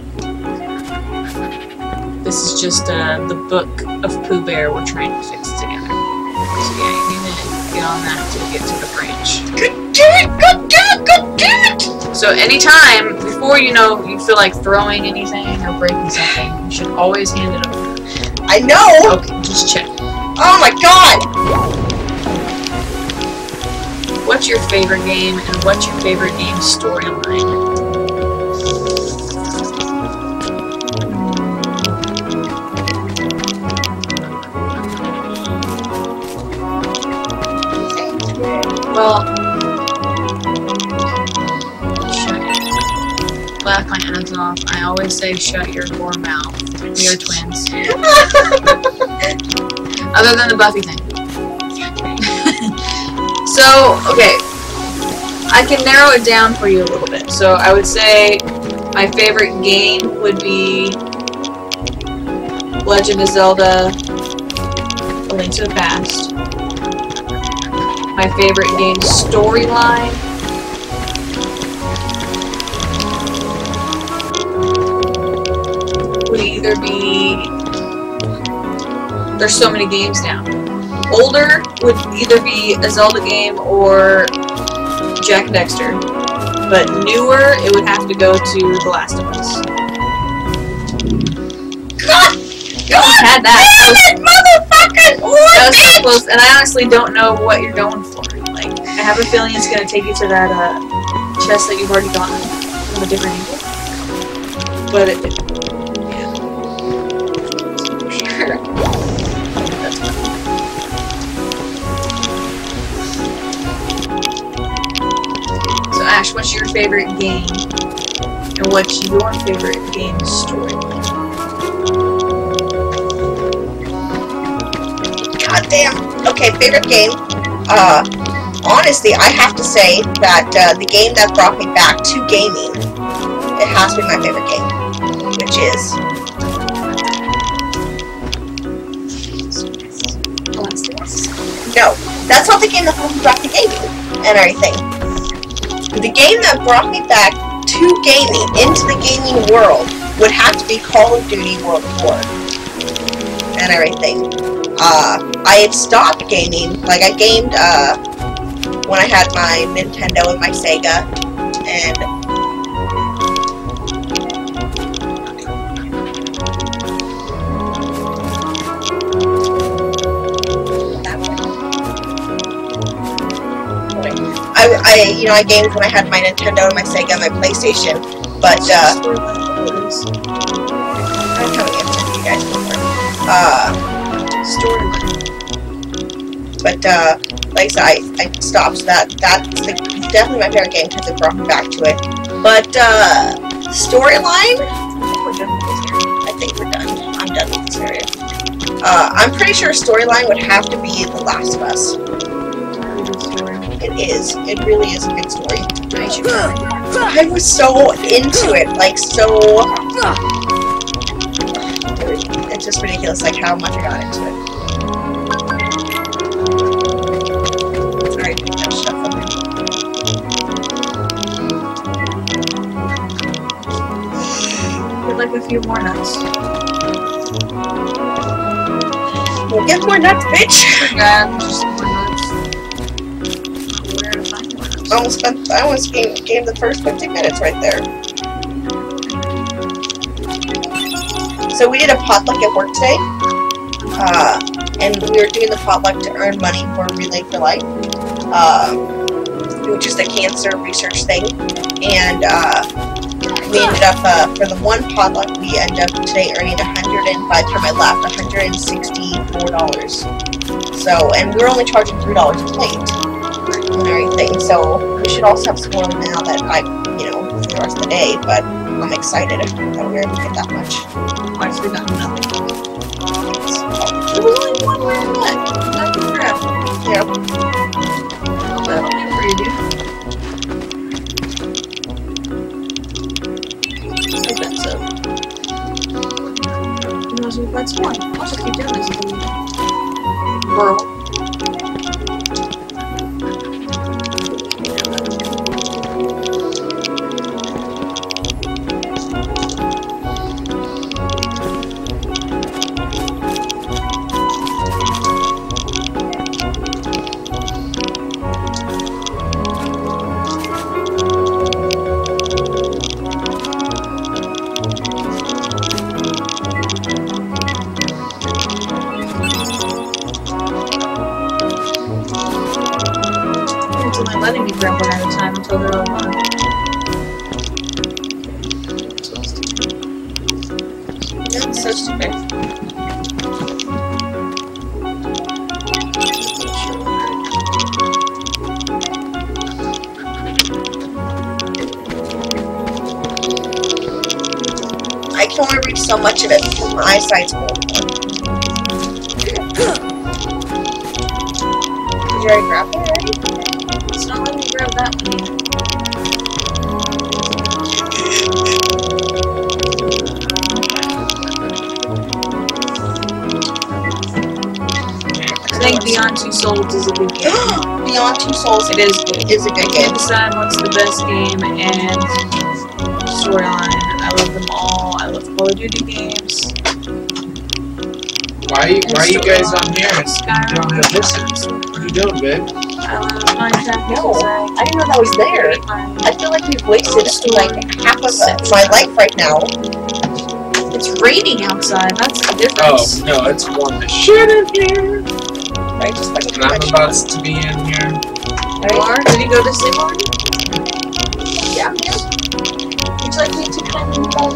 This is just the book of Pooh Bear we're trying to fix together. So yeah, you need to get on that to get to the branch. God damn it! God damn it! God damn it! So anytime, before you feel like throwing anything or breaking something, you should always hand it over. I know! Okay, just check. Oh my god! What's your favorite game, and what's your favorite game storyline? Well, laugh my hands off. I always say shut your whore mouth. We are twins. Other than the Buffy thing. So, okay. I can narrow it down for you a little bit. So I would say my favorite game would be Legend of Zelda: A Link to the Past. My favorite game storyline would either be... There's so many games now. Older would either be a Zelda game or Jak and Daxter. But newer, it would have to go to The Last of Us. God! God had that. Motherfucking That was so close, and I honestly don't know what you're going for. Like, I have a feeling it's gonna take you to that chest that you've already gotten from a different angle. But it, yeah. Sure. That's fine. So Ash, what's your favorite game? And what's your favorite game story? God damn. Okay, favorite game. Honestly, I have to say that the game that brought me back to gaming, it has to be my favorite game, which is no, that's not the game that brought me back to gaming and everything. The game that brought me back to gaming, into the gaming world, would have to be Call of Duty World War and everything. I had stopped gaming, like I gamed when I had my Nintendo and my Sega, and I gamed when I had my Nintendo and my Sega and my PlayStation, but I'm coming into you guys before. But like I said, I stopped. That's definitely my favorite game because it brought me back to it. But storyline, I think we're done. I'm done with this area. I'm pretty sure storyline would have to be The Last of Us. It is. It really is a good story. I was so into it, like so. It's just ridiculous, like how much I got into it. Sorry, that stuff on there. Would like a few more nuts. We'll get more nuts, bitch. Yeah, just more nuts. Where to find more nuts? I almost gamed the first 15 minutes right there. So we did a potluck at work today, and we were doing the potluck to earn money for Relay for Life, which is the cancer research thing, and we ended up, for the one potluck, we ended up today earning by the time I left, $164. So, and we were only charging $3 a plate and everything, so we should also have some more now that I, for the rest of the day, but I'm excited that we were able to get that much. I still got nothing. There was only one rare nut. Nothing crap. Yeah. Well, that'll be for you, dude. I bet so. Who knows if that's one? I'll just keep doing this until Burl. Letting me grab one at a time until they're all gone. That's so stupid. I can only reach so much of it because my eyesight's old. Did you already grab it already? It's not letting me grab that one yet. I think Beyond Two Souls is a good game. Beyond Two Souls It is good. is a good You game. decide what's the best game and storyline. I love them all. I love Call of Duty games. Why are you guys on here and you don't have listeners? What are you doing, babe? I love Minecraft. No, I didn't know that was there. I feel like we've wasted like half of my life right now. It's raining outside. That's the Oh, difference. no, it's warm as shit in here. Right, just like And I'm about to be in here. You are? Did you go to sleep already? Yeah. Would you like me to climb the wall?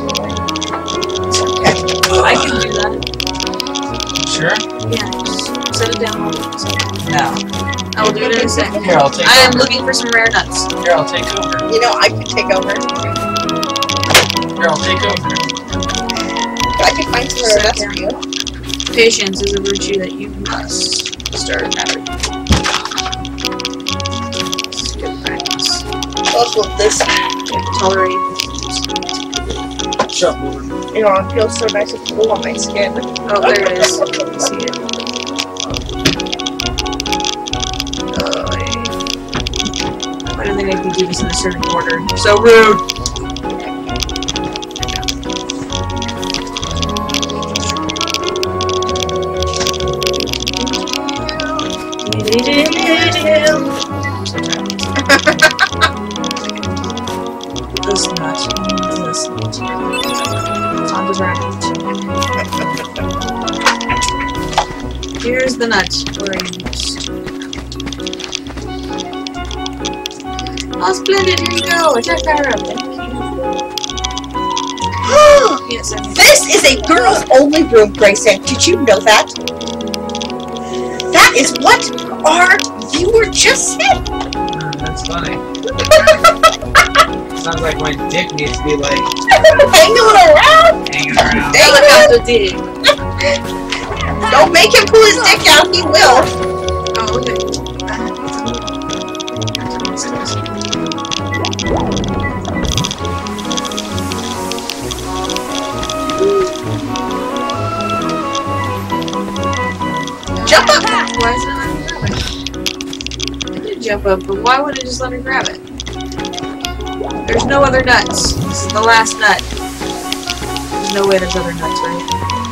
I can do that. Sure? Yeah, just set it down. No. I will do it in a second. Here, I'll take I am over. looking for some rare nuts. Here, I'll take over. You know, I could take over. Here, I'll take over. I could find some rare nuts for you. Patience is a virtue that you must start having. It's good practice. Also, this, Tolerate. Shut up. you know, it feels so nice and cool on my skin. Oh, there it is. You can see it. I don't think I can do this in a certain order. You're so rude! This nut. This nut. It's on the ground. Here's the nut. Where are you? Oh, splendid! Here you go. Attack fire up. Thank you. Yes, I can. This is a girls-only room, Grayson. Did you know that? That is what our viewer just said. That's funny. Sounds like my dick needs to be like Hanging around. hanging around. Dang it. Helicopter dig. Don't make him pull his dick out. He will. Oh, okay. Jump up. Why is it not grabbing it? I did jump up, but why would it just let her grab it? There's no other nuts. This is the last nut. There's no way there's other nuts, right?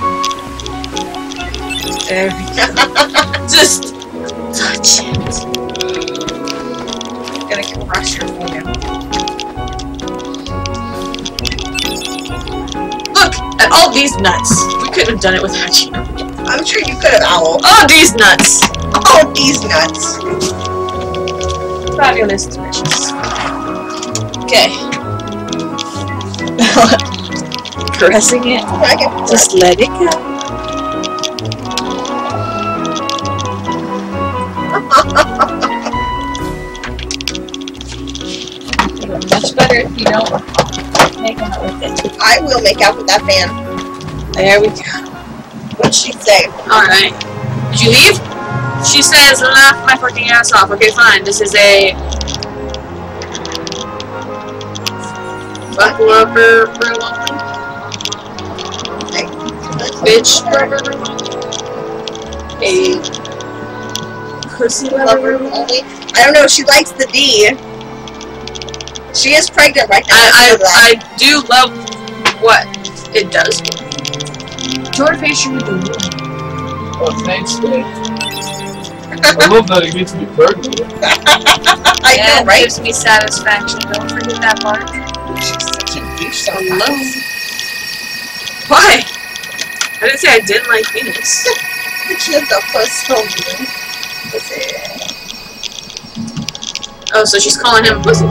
There we go. Just touch it. I'm gonna crush your finger. Look at all these nuts. We couldn't have done it without you. I'm sure you could have, Owl. All these nuts. All these nuts. Fabulous, delicious. Okay. Caressing it. I can Just let it go. Much better if you don't make out with it. I will make out with that fan. There we go. What'd she say? Alright. Did you leave? She says, laugh my freaking ass off. Okay, fine. This is a buckle rubber only. Bitch rubber only. A pussy Lover rubber. only. I don't know. She likes the D. She is pregnant right now. I know that. I do love what it does. George Fisher with the moon. Oh, thanks, Dave. I love that it gets me pregnant. I know, It right? gives me satisfaction. Don't forget that part. She's such a douche Hello. sometimes. Why? I didn't say I didn't like penis. She has the puss so mean. Oh, so she's calling him pussy.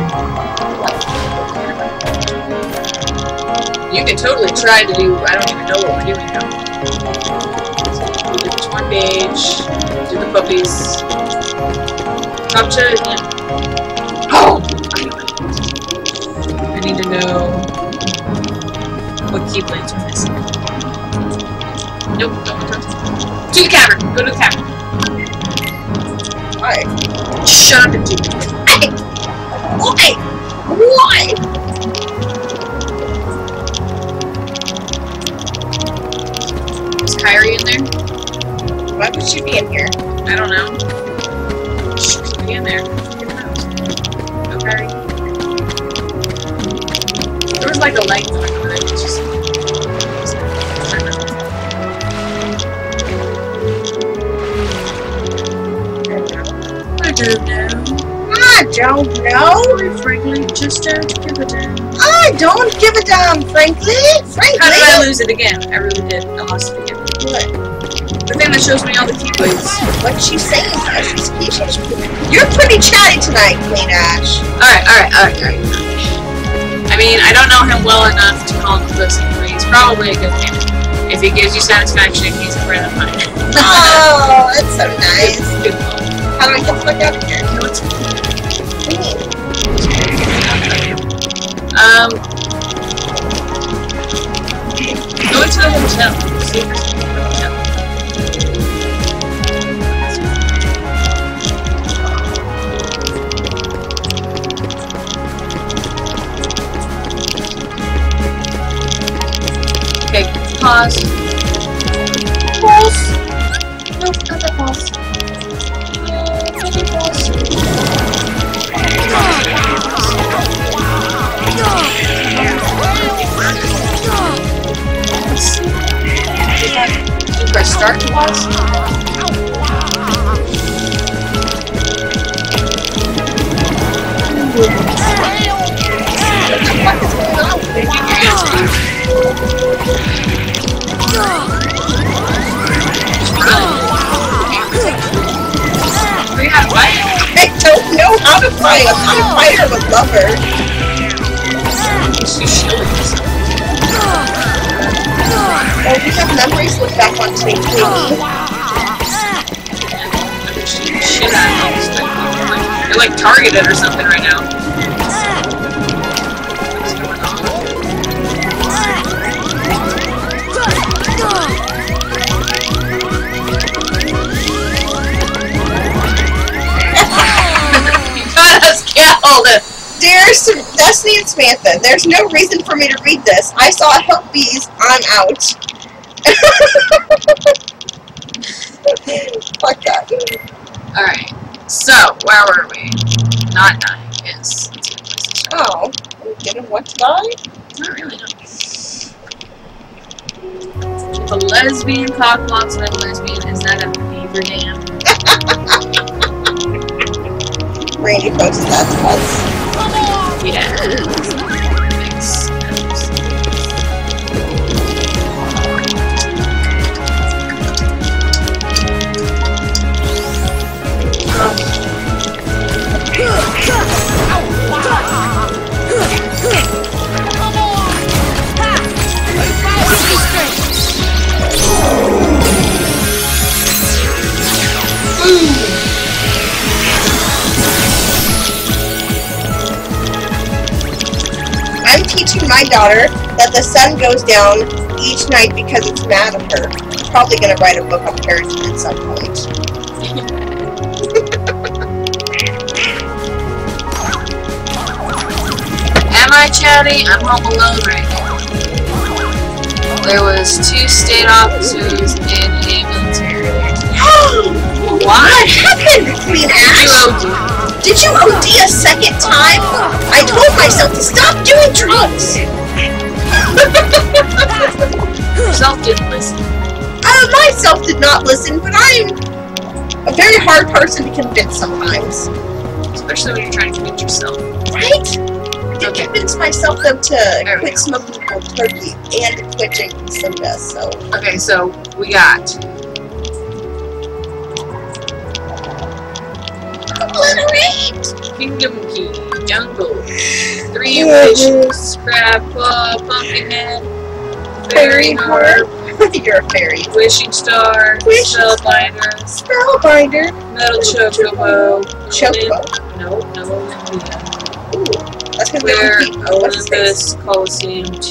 You can totally try to do, I don't even know what we're doing now. So we do the torn page, do the puppies. Talk to him. Oh! I need to know what keyblades are missing. Nope, don't touch it. To the cavern! Go to the cavern. Why? Shut up and do it. Hey! Why? Why? Is Kyrie in there? Why would she be in here? I don't know. She could be in there. Who knows? No Kyrie. There was like a light going on. It was just. I don't know. I don't know. I frankly just don't give a damn. I don't give a damn, frankly. How did I lose it again? I really did. I lost it again. What? The thing that shows me all the keyblades. What's she saying? You're pretty chatty tonight, Queen Ash. Alright. I mean, I don't know him well enough to call him a pussy, but he's probably a good man. If he gives you satisfaction, he's a friend of mine. Oh, that's so nice. Good. How do I get the fuck out of here? No, it's go to the hotel. See if there's a hotel. Okay, pause. Pause. No, not that pause. Press start to pause. I don't know how to fight. I'm not a fighter, I'm a lover. Oh, we have memories look back on tape. You're like targeted or something right now. What's going on? You got us killed! Dear Destiny and Samantha, there's no reason for me to read this. I saw help bees. I'm out. Fuck that. Alright, so, where were we? Not dying, yes. Oh, we didn't want to die? Not really, no. If a lesbian cock blocks another lesbian, is that a beaver dam? Randy posted that to us. Yeah. Makes sense. I'm teaching my daughter that the sun goes down each night because it's mad at her. I'm probably gonna write a book on parenting at some point. Am I chatty? I'm home alone right now. There was 2 state officers and an ambulance earlier today. What happened, Queen Ash? Did you OD a second time? I told myself to stop doing drugs. Yourself didn't listen. Myself did not listen, but I'm a very hard person to convince sometimes. Especially when you're trying to convince yourself. Right? I did convince myself though to There we quit go. smoking cold turkey and to quit drinking soda, so. Okay, so we got Obliterate! Kingdom Key, Jungle, 3 Wishes, Crab Claw, Pumpkinhead, Fairy Harp, You're a fairy. Wishing Star, Wishing Spellbinder, Spellbinder. Metal Chocobo, Chocobo. No, Olympia. Ooh, that's gonna Clear be what's his face? Olympus Coliseum 2.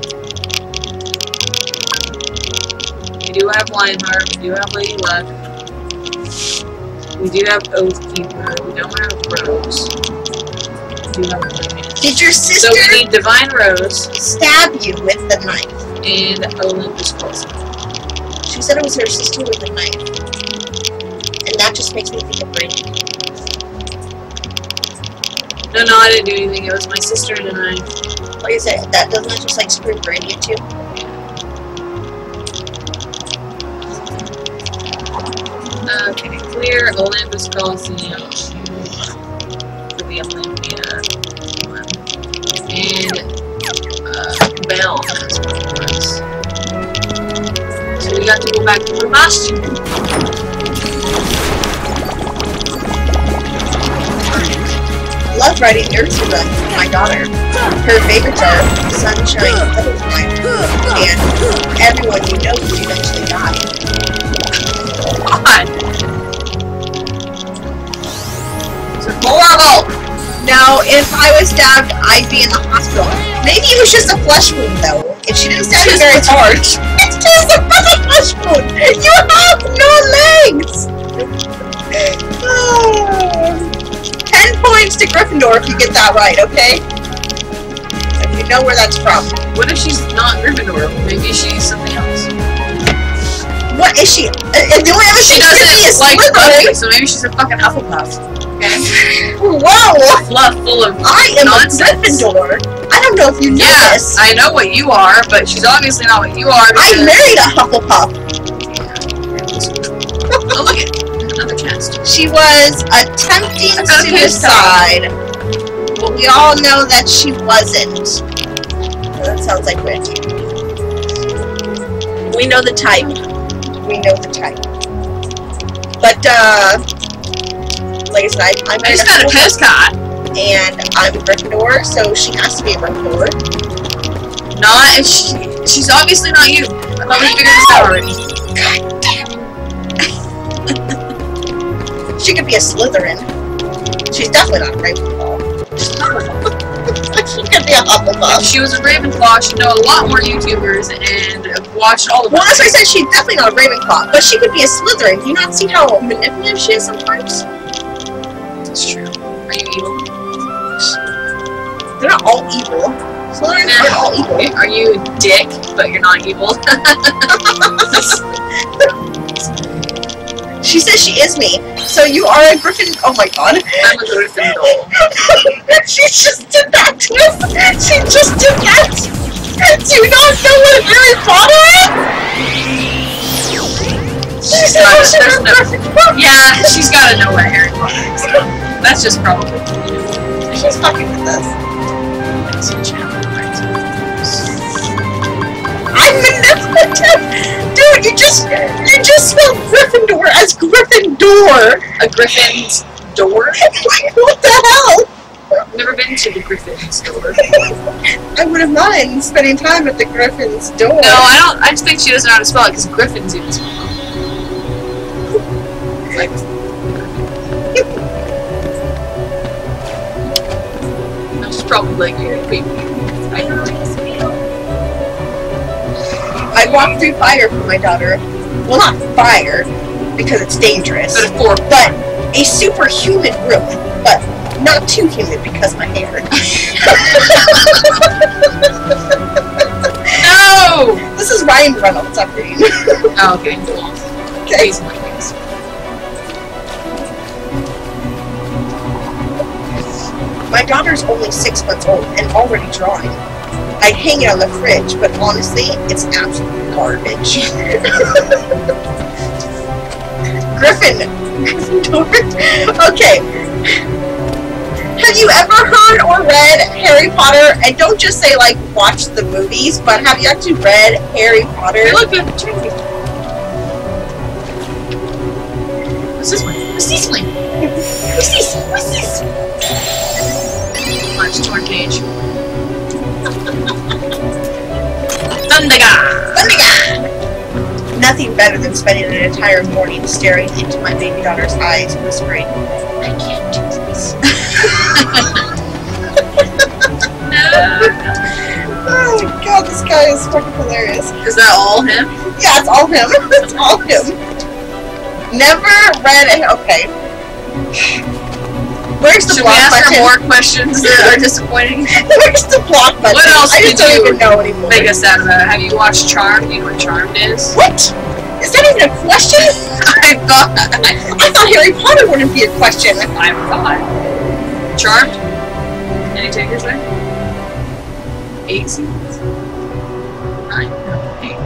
We do have Lionheart, we do have Lady Luck. We do have Oathkeeper, we don't have Rose. We do have Lumious. Did your So sister we need Divine Rose stab you with the knife? and Olympus Coliseum. She said it was her sister with the knife. And that just makes me think of Brady. No, I didn't do anything. It was my sister and I. Like I said, that doesn't that just like scream Brady at you? Okay, clear Olympus Coliseum 2 for the Olympia one. And Bell as well for us. So we got to go back to the costume. love riding nursery rhymes with my daughter. Her favorites are Sunshine, Butterfly, and Everyone You Know Will Eventually Die. God. It's horrible. Now, if I was stabbed, I'd be in the hospital. Maybe it was just a flesh wound, though. If she didn't stab me very hard. It's just a flesh wound! You have no legs! 10 points to Gryffindor if you get that right, okay? If you know where that's from. What if she's not Gryffindor? Maybe she's something else. What is she? And the only other She thing she doesn't is like Slytherin. Buffy, so maybe she's a fucking Hufflepuff. Okay? Whoa! Fluff full of I am nonsense. a Gryffindor. I don't know if you know Yeah, this. I know what you are, but she's obviously not what you are. I because- married a Hufflepuff. Oh, look at another chest. She was attempting I got a piss suicide. But we all know that she wasn't. That sounds like Rich. We know the type. We know the type. But, like I said, I'm I just got a piss cot. and I'm a Gryffindor, so she has to be a Gryffindor. Not if she's obviously not you. I thought we figured this out already. She could be a Slytherin. She's definitely not a Ravenclaw. She could be a Hufflepuff. If she was a Ravenclaw, she'd know a lot more YouTubers and watched all of them. Well, that's why I said she's definitely not a Ravenclaw, but she could be a Slytherin. Do you not see how manipulative she is sometimes? That's true. Are you evil? They're not all evil. Slytherins aren't all evil. Are you a dick, but you're not evil? She says she is me. So you are a Griffin. Oh my god. I'm a Gryffindor. She just did that to us. She just did that. Do you not know what Harry Potter is? She said There's she's a no- Gryffindor. Yeah, she's gotta know what Harry Potter is. That's just probably. She's fucking with us. I'm manipulative! Dude, you just spelled Gryffindor as Gryffindor! A Griffin's door? What the hell? I've never been to the Griffin's door. I would have mind spending time at the Griffin's door. No, I don't. I just think she doesn't know how to spell it because Griffin's even spelled. Like, that's probably like your baby. I don't know. I walked through fire for my daughter. Well, not fire, because it's dangerous. But a fork. But a superhuman room. But not too human because of my hair. No! This is Ryan Reynolds I'm reading. Oh, okay. Okay. He's like this. My daughter's only 6 months old and already drawing. I hang it on the fridge, but honestly, it's absolute garbage. Gryffindor. Okay. Have you ever heard or read Harry Potter? And don't just say, like, watch the movies, but have you actually read Harry Potter? Hey, look good. What's this one? What's this one? What's this? What's this? Watch torn cage. Thundaga! Nothing better than spending an entire morning staring into my baby daughter's eyes, whispering, I can't do this. No. Oh my god, this guy is fucking hilarious. Is that all him? Yeah, it's all him. It's all him. Never read it. Okay. Where's the Should we block ask her button? more questions that are disappointing? Where's the block button? What else I just did don't you even know anymore. Make us sad about it. Have you watched Charmed? Do you know what Charmed is? What? Is that even a question? I thought. I thought Harry Potter wouldn't be a question. I thought. Charmed? Any takers there? 8 seasons? 9? No, 8.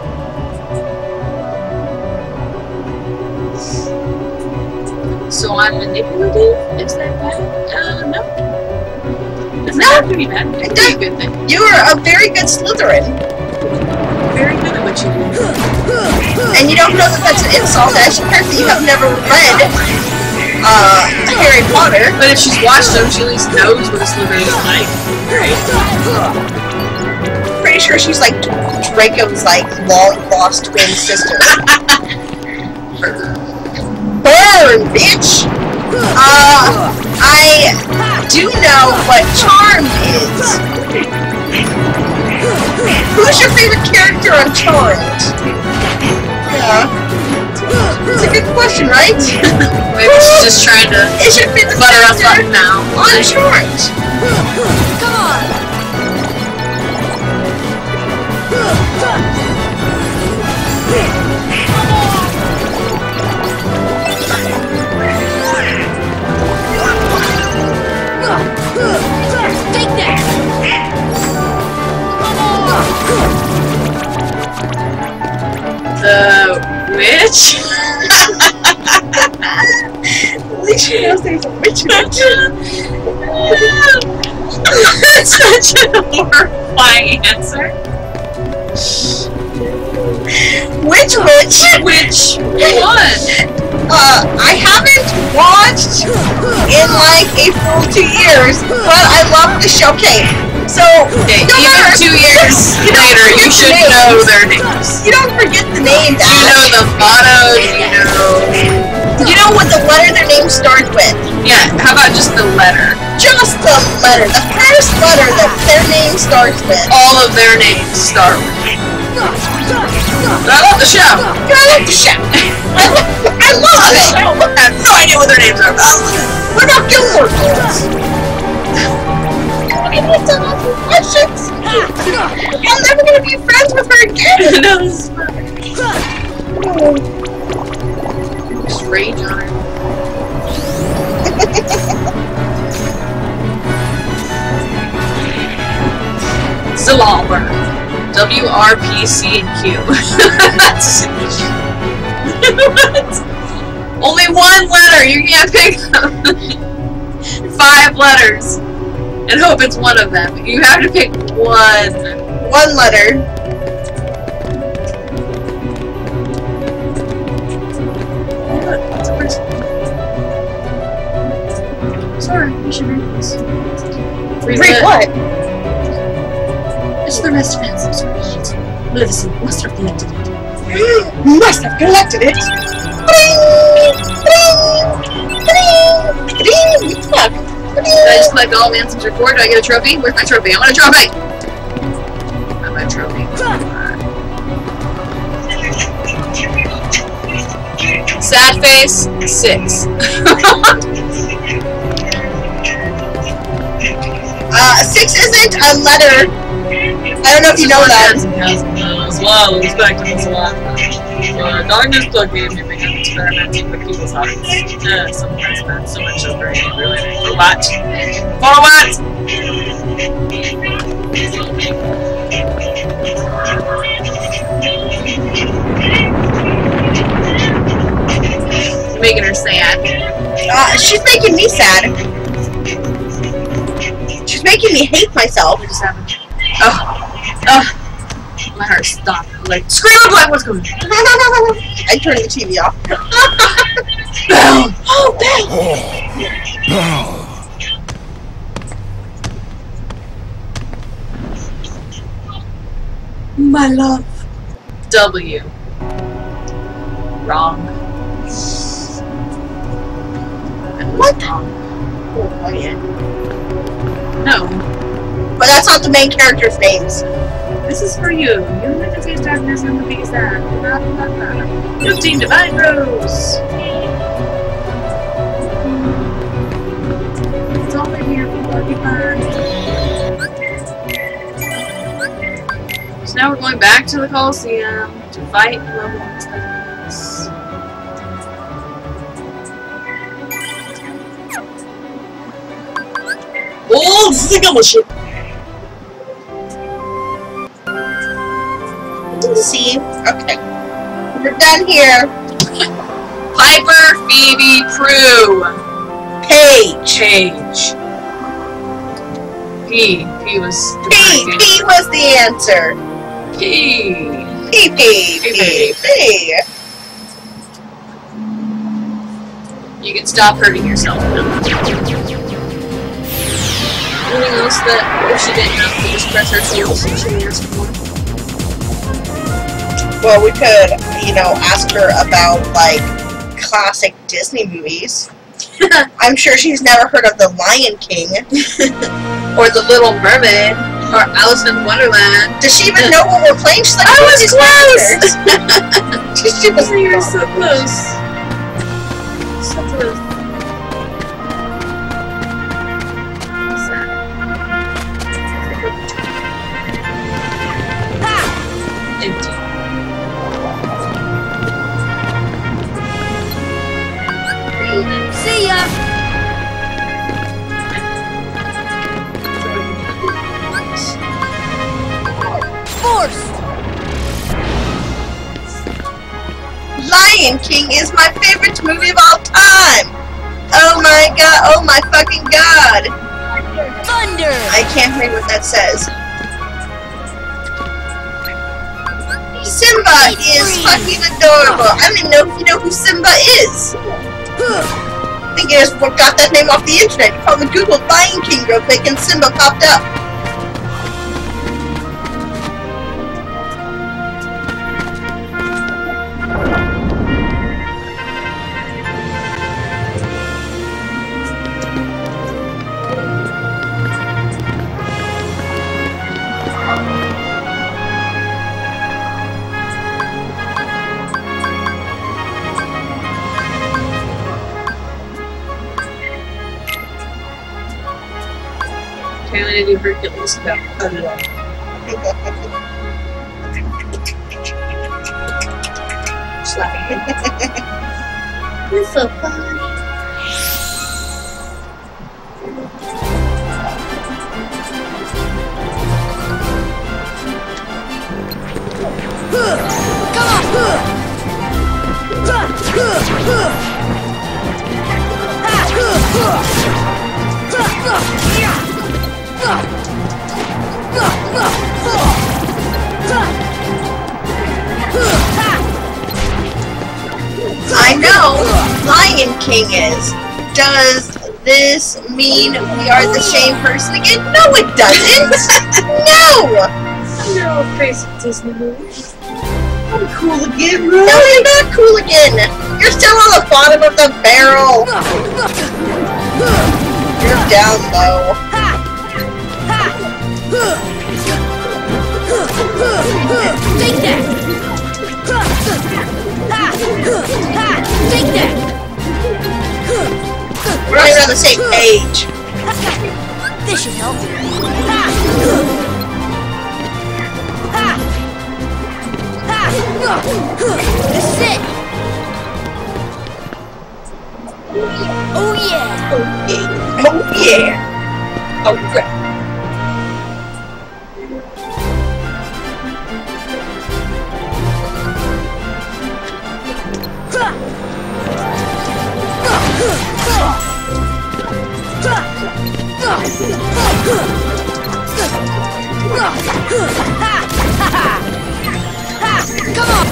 So I'm manipulative? Is that bad? No. It's not pretty bad. It's a good thing. You are a very good Slytherin. Very good at what you do. And you don't know that that's an insult, as apparently you have never read Harry Potter. But if she's watched them, she at least knows what a Slytherin is like. Right? Pretty sure she's like Draco's like long-lost twin sister. Burn, bitch! I do know what Charmed is. Who's your favorite character on Charmed? Yeah. That's a good question, right? Maybe she's just trying to It should be the butter us sister up now. on Charmed. Come on! Take that! The witch? At least she knows there's a witch in it. That's such a horrifying answer. Which witch? Which one? I haven't watched in like a full 2 years, but I love the show Kate. So, Okay, no even matter- 2 years later, you should know their names. You don't forget the names. You know the motto, You know what the letter their name starts with. Yeah, how about just the letter? Just the letter. The first letter that their name starts with. All of their names start with. But I love the show. I love the show. I love the show. I have no idea what their names are about. What about Gilmore Girls? I mean, what's up with questions? I'm never gonna be friends with her again. No, this is fun. Just rage on her. Zalber. W-R-P-C and Q. What? Only one letter. You can't pick 5 letters and hope it's one of them. You have to pick one. One letter. It's a person. Sorry, you should read this. Read what? It's the rest of it. I'm sorry. Listen, must have collected it. Must have collected it. Fuck. Did I just collect all of Ansom's report? Do I get a trophy? Where's my trophy? I want a trophy! Not my trophy. Sad face, 6. 6 isn't a letter. I don't know if you know that. As well, respect him as well. Darkness Club gave me began experimenting with people's hearts. Someone has spent so much over it, really. For what? For what? You're making her sad. She's making me sad. She's making me hate myself. What just happened? My heart stopped. Like, scream up like what's going on? I turned the TV off. Bell! Oh, My love. W. Wrong. What? Wrong. Oh, yeah. No. But that's not the main character's names. This is for you. You live in face darkness and the biggest that. Blah, blah, blah. 15 Divine Rose. It's all in here. People be fine. So now we're going back to the Colosseum to fight level 1. Old Ziggleship. See? Okay. We're done here. Piper, Phoebe, Prue. Paige. P was the P was the answer. P. P. You can stop hurting yourself now. Anything else that, if she didn't know, you just press her tools and she answer for? Well, we could, you know, ask her about, like, classic Disney movies. I'm sure she's never heard of The Lion King. Or The Little Mermaid. Or Alice in Wonderland. Does she even know what we're playing? She's like, I was close! She was You were so close. So close. Empty. See ya! Forced! Lion King is my favorite movie of all time! Oh my god, oh my fucking god! Thunder! I can't read what that says. Simba is fucking adorable. I don't even know if you know who Simba is. I think you just got that name off the internet. You probably googled Lion King real quick and Simba popped up. Okay, I'm gonna do Hercules now. You're so funny. I know Lion King is. Does this mean we are the same person again? No, it doesn't. No. They're all crazy Disney movies. I'm cool again, bro. No, you're not cool again. You're still on the bottom of the barrel. You're down low. Take that! Take that! We're not even on the same page. This should help. This is it! Oh yeah! Oh yeah! Oh crap! Come on!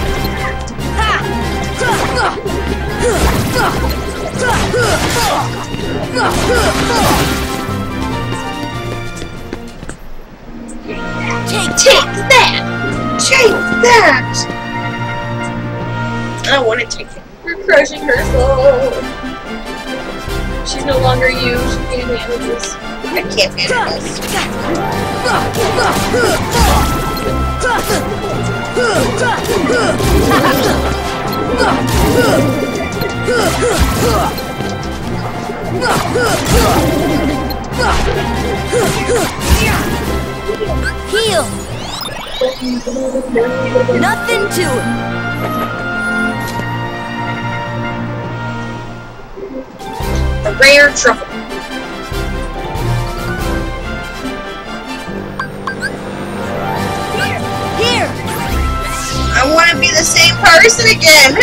Take that! Take that! I don't want to take it. You're crushing her soul. She's no longer you. She can't handle this. I can't handle this. Heal! Nothing to it! A rare truffle. Here! I want to be the same person again.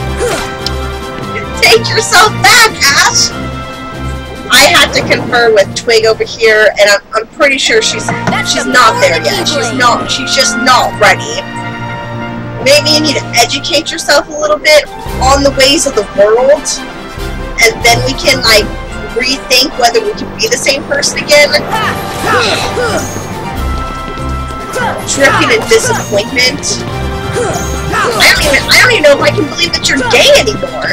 Take yourself back, Ash. I had to confer with Twig over here, and I'm pretty sure she's not there yet. She's just not ready. Maybe you need to educate yourself a little bit on the ways of the world. and then we can like rethink whether we can be the same person again. Dripping in disappointment. I don't even know if I can believe that you're gay anymore.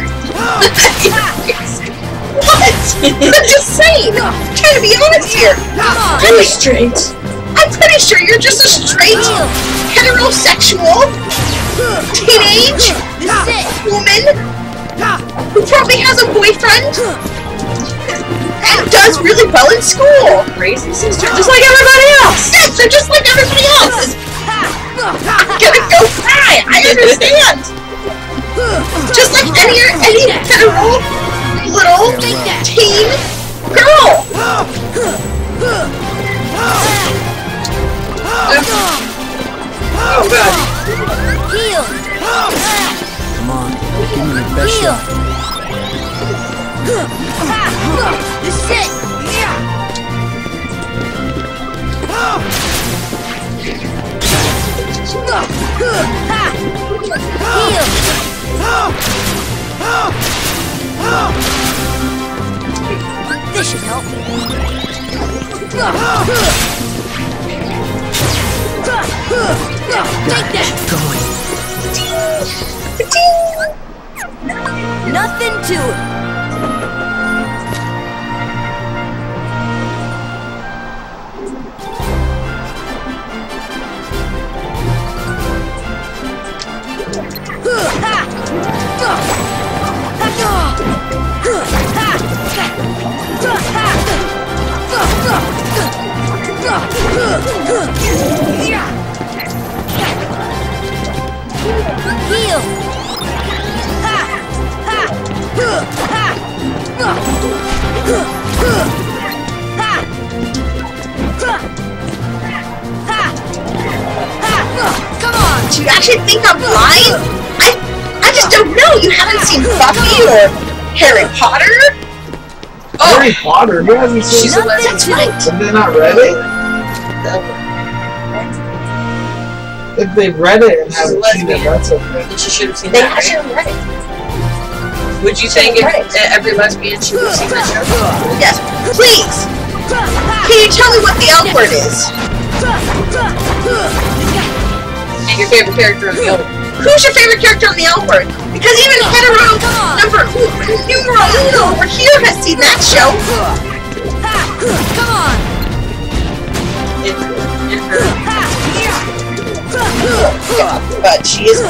What? I'm just saying. I'm trying to be honest here. I'm straight. I'm pretty sure you're just a straight, heterosexual, teenage woman who probably has a boyfriend and does really well in school. Crazy sister, just like everybody else. Yes, they're just like everybody else. I'm gonna go cry. I understand. Just like any hetero little teen girl. Oh god. Heal! Come on, give me your best shot. This is it! Heal! This should help. Take that! Nothing to it. Heal! Come on! Do you actually think I'm lying? I just don't know. You haven't seen Buffy or Harry Potter? Oh, Harry Potter? Who hasn't seen She's it? a lesbian. that's right. Have they not read it? If they've read it and haven't seen it, that's okay. Then she should have seen They that. actually read it. Would you think if every lesbian should have seen that show? Yes. Please, can you tell me what the L word is? And your favorite character in the other. Who's your favorite character on the L word? Because even hetero numero uno over here has seen that show. Come on! In her. But she isn't.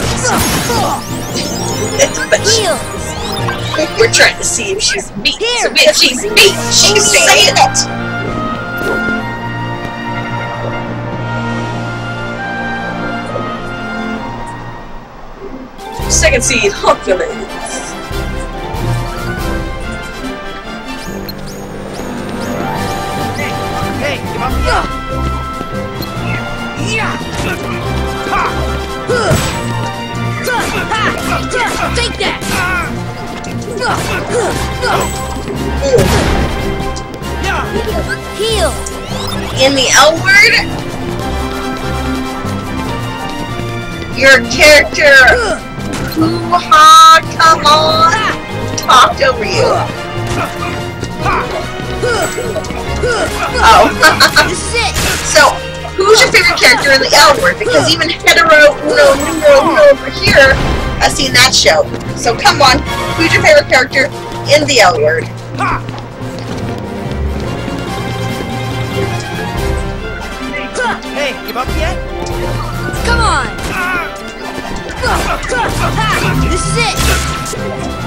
But Heal! we're trying to see if she's meat. Here. So if she's meat, she's saying it. Second seed, Hercules. Hey, give up here! Take that! Heal! In the L word, your character, hoo-ha, come on, talked over you. Oh. This is it! So, who's your favorite character in the L word? Because even hetero uno over here has seen that show. So come on, who's your favorite character in the L word? Hey, give up yet? Come on! This is it!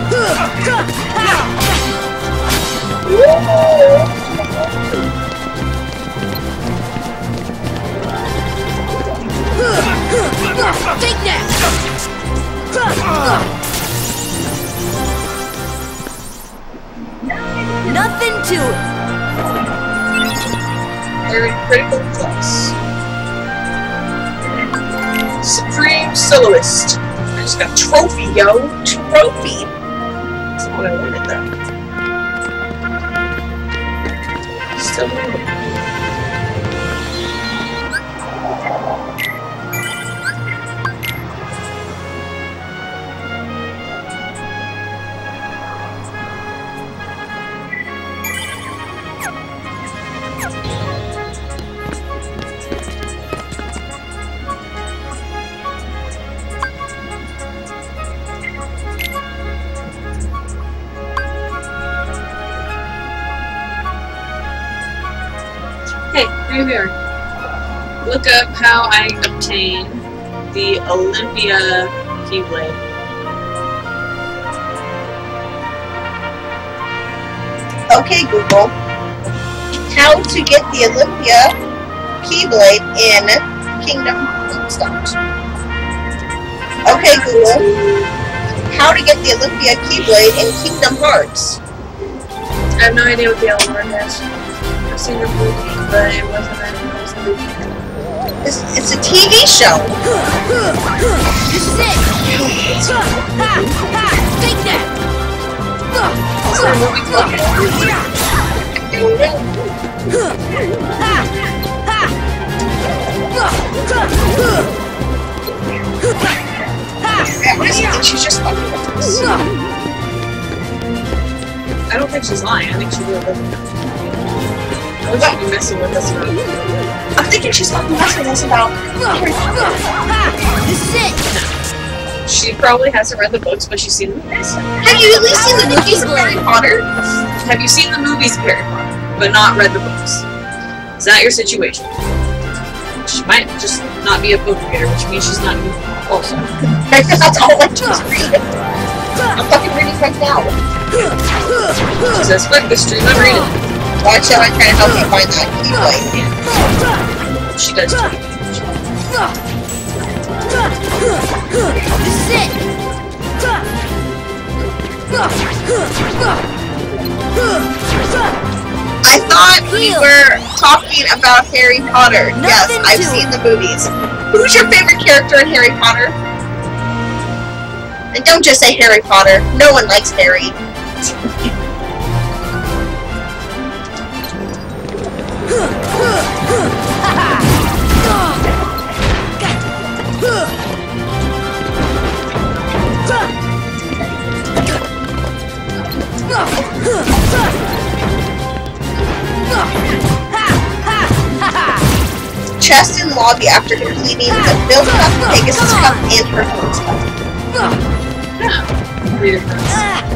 Take that! Nothing to it! Very critical plus. Supreme Soloist. I just got trophy, yo. Trophy. That's what I wanted, though. Still moving. here. Look up how I obtain the Olympia Keyblade. Okay, Google. How to get the Olympia Keyblade in Kingdom Hearts. Okay, Google. How to get the Olympia Keyblade in Kingdom Hearts. I have no idea what the L word is. I've seen the movie, but it wasn't that movie. It's a TV show. This is it! Ha! Ha! Take that! It's a movie called Ha! Ha! Honestly, I think she's just fucking with us. I don't think she's lying. I think she really doesn't know. I wish she'd be messing with us about it. I'm thinking she's fucking messing with us about Harry Potter. This is it! She probably hasn't read the books, but she's seen the movies. Have you at least seen the movies of Harry Potter? Have you seen the movies of Harry Potter, but not read the books? Is that your situation? She might just not be a book reader, which means she's not even also. That's all I just read. I'm fucking reading right now. She says, fuck this stream, I'm reading. Why should I try to help you find that Keyblade? She does too. This is it! I thought we were talking about Harry Potter. Yes, Nothing I've to seen the movies. Who's your favorite character in Harry Potter? And don't just say Harry Potter. No one likes Harry. Chest in lobby after completing the Build Cup, Pegasus Cup, and Performance Cup. Read it first.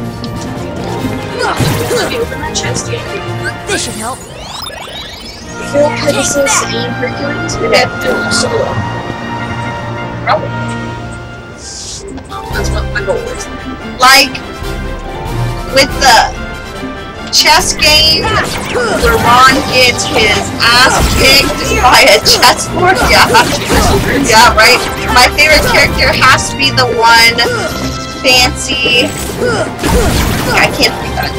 Let me open that chest yet. This should help. Phil Pegasus and Hercules? We had Phil Solo. Probably. That's what my goal is. Like, with the chess game, where Ron gets his ass kicked by a chessboard. Yeah, yeah, right. My favorite character has to be the one fancy. I can't read that.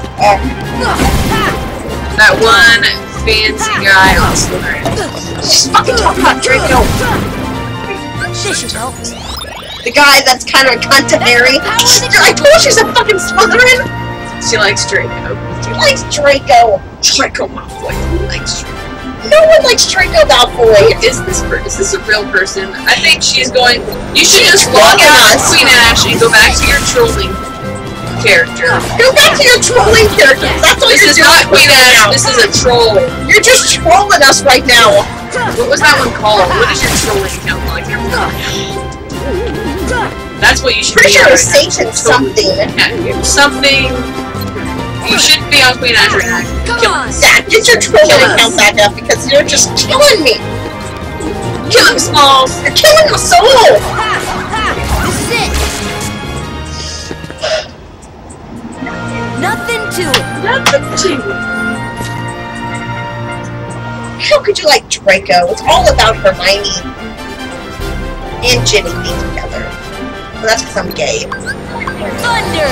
That one fancy guy on Slytherin. She's fucking talking about Draco. This should help. The guy that's kind of a cunt to Harry. I told you she's a fucking Slytherin. She likes Draco. She likes Draco. Draco Malfoy. Who likes Draco? No one likes Draco Malfoy. Who is this person? Is this a real person? I think she's going. You should just log out of Queen Ash and go back to your trolling character. Go back to your trolling character. That's all This you're is doing not Queen right Ash. now. This is a troll. You're just trolling us right now. What was that one called? What is your trolling account like? That's what you should Pretty be sure on it's right now. Satan something. Yeah, something. You shouldn't be on Queen Ash right now. Come on! Yeah, get your trolling Kill us. account back up because you're just killing me. Killing Smalls. You're killing my soul. Ha! Ha! This is it! Nothing to it! Nothing to it. How could you like Draco? It's all about Hermione and Ginny being together. Well, that's because I'm gay. Thunder!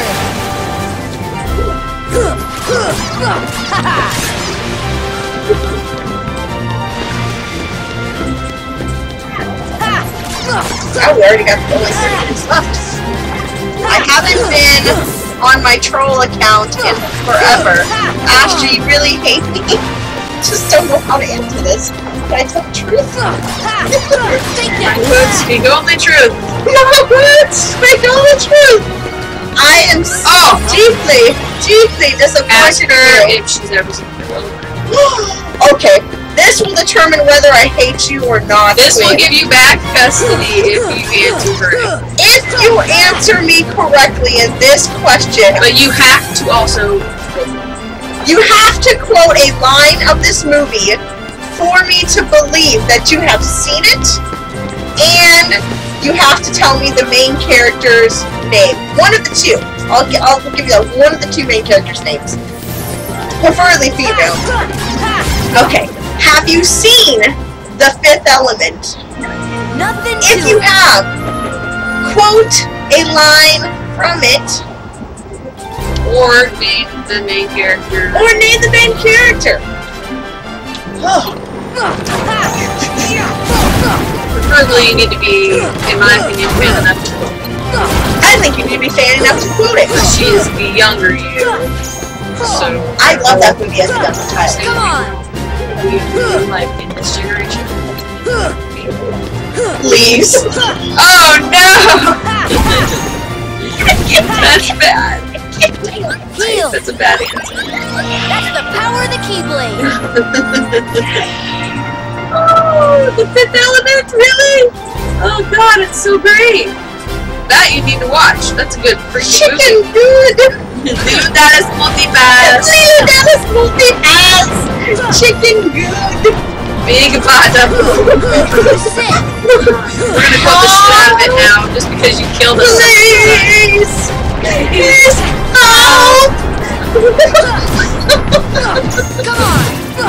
Oh, we already got only 30 minutes left. I haven't been on my troll account in forever. Ash, do you really hate me? Just don't know how to answer this. Can I tell the truth? Take that! Good, speak only truth. My words speak all the truth. I am so deeply, deeply Ask disappointed her in you. if she's ever seen the world. Okay, this will determine whether I hate you or not. This will Queen. give you back custody if you answer her. If you answer me correctly in this question, But you have to also. you have to quote a line of this movie for me to believe that you have seen it, and you have to tell me the main character's name. One of the two. I'll give you one of the two main characters' names. Preferably female. Okay. Have you seen The Fifth Element? Nothing If to you it. have, quote a line from it, Or name the main character. or name the main character. Preferably, you need to be, in my opinion, fan enough to. I think you need to be fan enough to quote it. She is the younger you. So, I love that movie as a young child. Come on. like in this generation. Leaves. Oh no! That's bad. Heal. That's a bad answer. That's the power of the Keyblade. Oh, The Fifth Element, really? Oh god, it's so great. That you need to watch. That's a good freaking movie. Chicken good. Leave that as multi-pass. That is multi-pass. Chicken good. Big bottom. Sit. We're gonna put the shit out of it now just because you killed us. Please. Please. Help. Come on.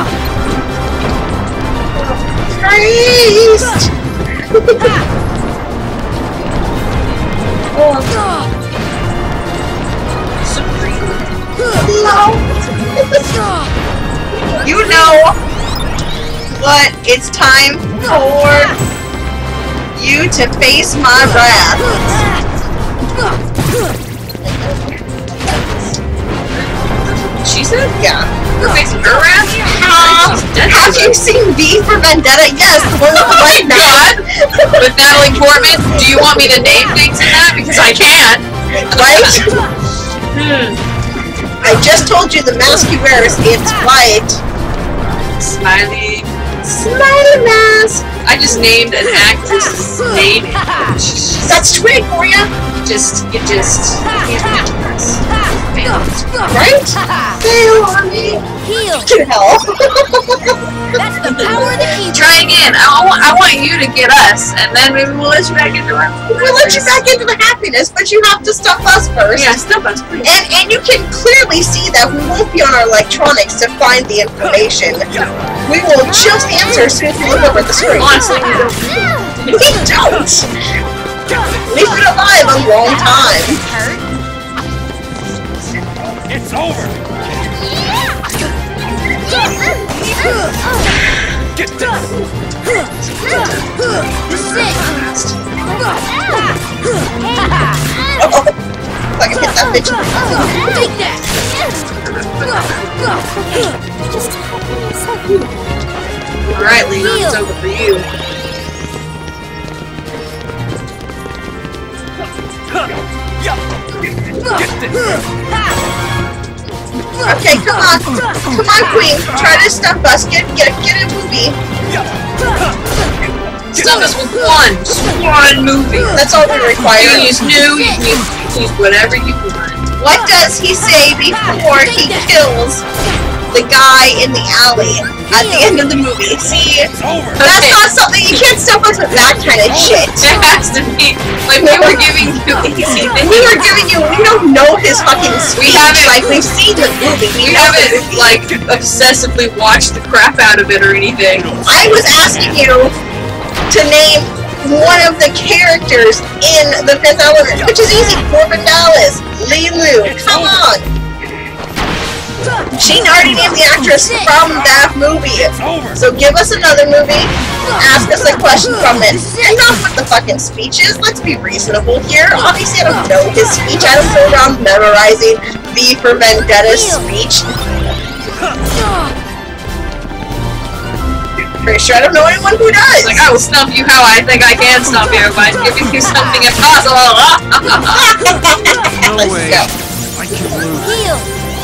Christ. You know what? It's time for you to face my wrath. She said? Yeah. We're facing her wrath? She's dead. Have you seen V for Vendetta? Yes, the one with the white man. With Natalie Portman, do you want me to name things in that? Because I can. Right? Hmm. I just told you the mask he wears, it's white. Smiley. Smiley mask. I just named an actress's name. That's Twig for you, You just, he's ridiculous. right? Fail on me. Heal. To hell. That's the power of the Keyblade. Try again. I want you to get us, and then maybe we'll let you back into our. We'll let you back into the happiness, but you have to stop us first. Yeah, stop us, please. And you can clearly see that we won't be on our electronics to find the information. We will just answer as soon as we look over at the screen. Honestly, we don't. We don't! We've been alive a long time. Hurt. It's over! Get this! Sit. Oh, if I can hit that bitch. Take that. Alright, Lena, it's over for you. Get this! Okay, come on. Come on, Queen. Try to stop us. Get a movie. Stop us with one. Just one movie. That's all we You require. can use new, you can use whatever you want. What does he say before he kills the guy in the alley at the end of the movie? See, It's over! that's Okay. not something you can't stop us with that kind of shit. It has to be, like, we were giving you easy things. We were giving you, we don't know his fucking speech. haven't- Like, we've seen the movie. We know the haven't, movie. like, obsessively watched the crap out of it or anything. I was asking you to name one of the characters in The Fifth Element, which is easy. Corbin Dallas, Lilu, come on. She already named the actress from that movie. It's over! So give us another movie, ask us a question from it. Enough with the fucking speeches. Let's be reasonable here. Obviously, I don't know his speech. I don't go around memorizing V for Vendetta's speech. Pretty sure I don't know anyone who does. Like, I will stump you how I think I can stump you by giving you something impossible. No Let's way. go. I can lose. Heal.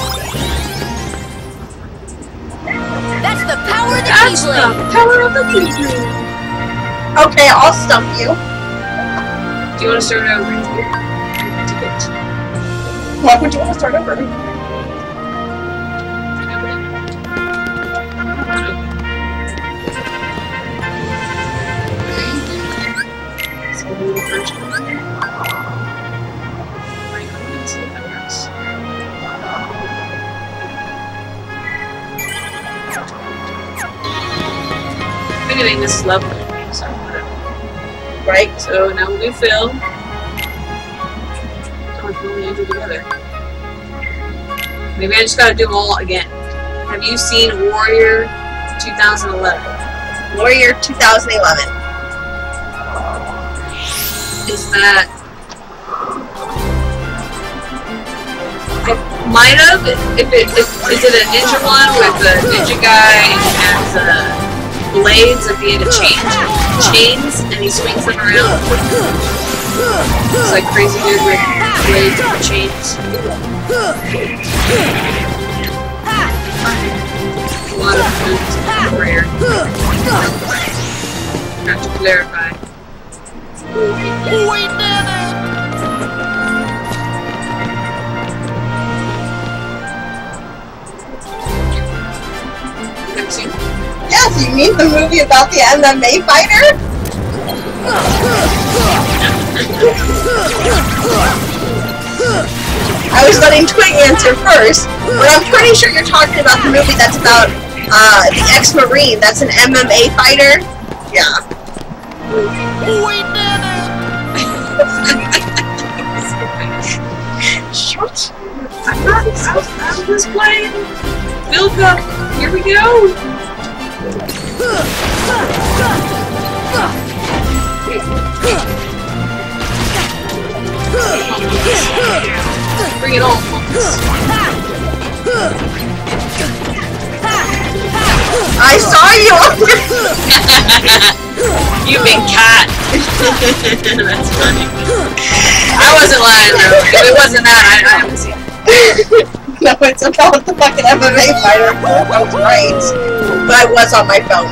That's the power of the That's the Keyblade. power of the Keyblade. Okay, I'll stump you. Do you want to start over? Why would you want to start over? anything, this is level. So, whatever. Right? So now we'll do Phil. Oh, we can only do together. Maybe I just gotta do them all again. Have you seen Warrior 2011? Warrior 2011. Is that... I might have. Is it a ninja one with a ninja guy and has blades at the end of chains and he swings them around? It's like crazy dude with blades and chains. A lot of moves are rare. Have to clarify. Yes, you mean the movie about the MMA fighter? I was letting Twig answer first, but I'm pretty sure you're talking about the movie that's about the ex-Marine. That's an MMA fighter. Yeah. Shut! I'm just playing. Build up. Here we go. Bring it on. I saw you on You big cat. That's funny. I wasn't lying though. If it wasn't that, I haven't seen it. No, it's about the fucking MMA fighter. I was right. But I was on my phone.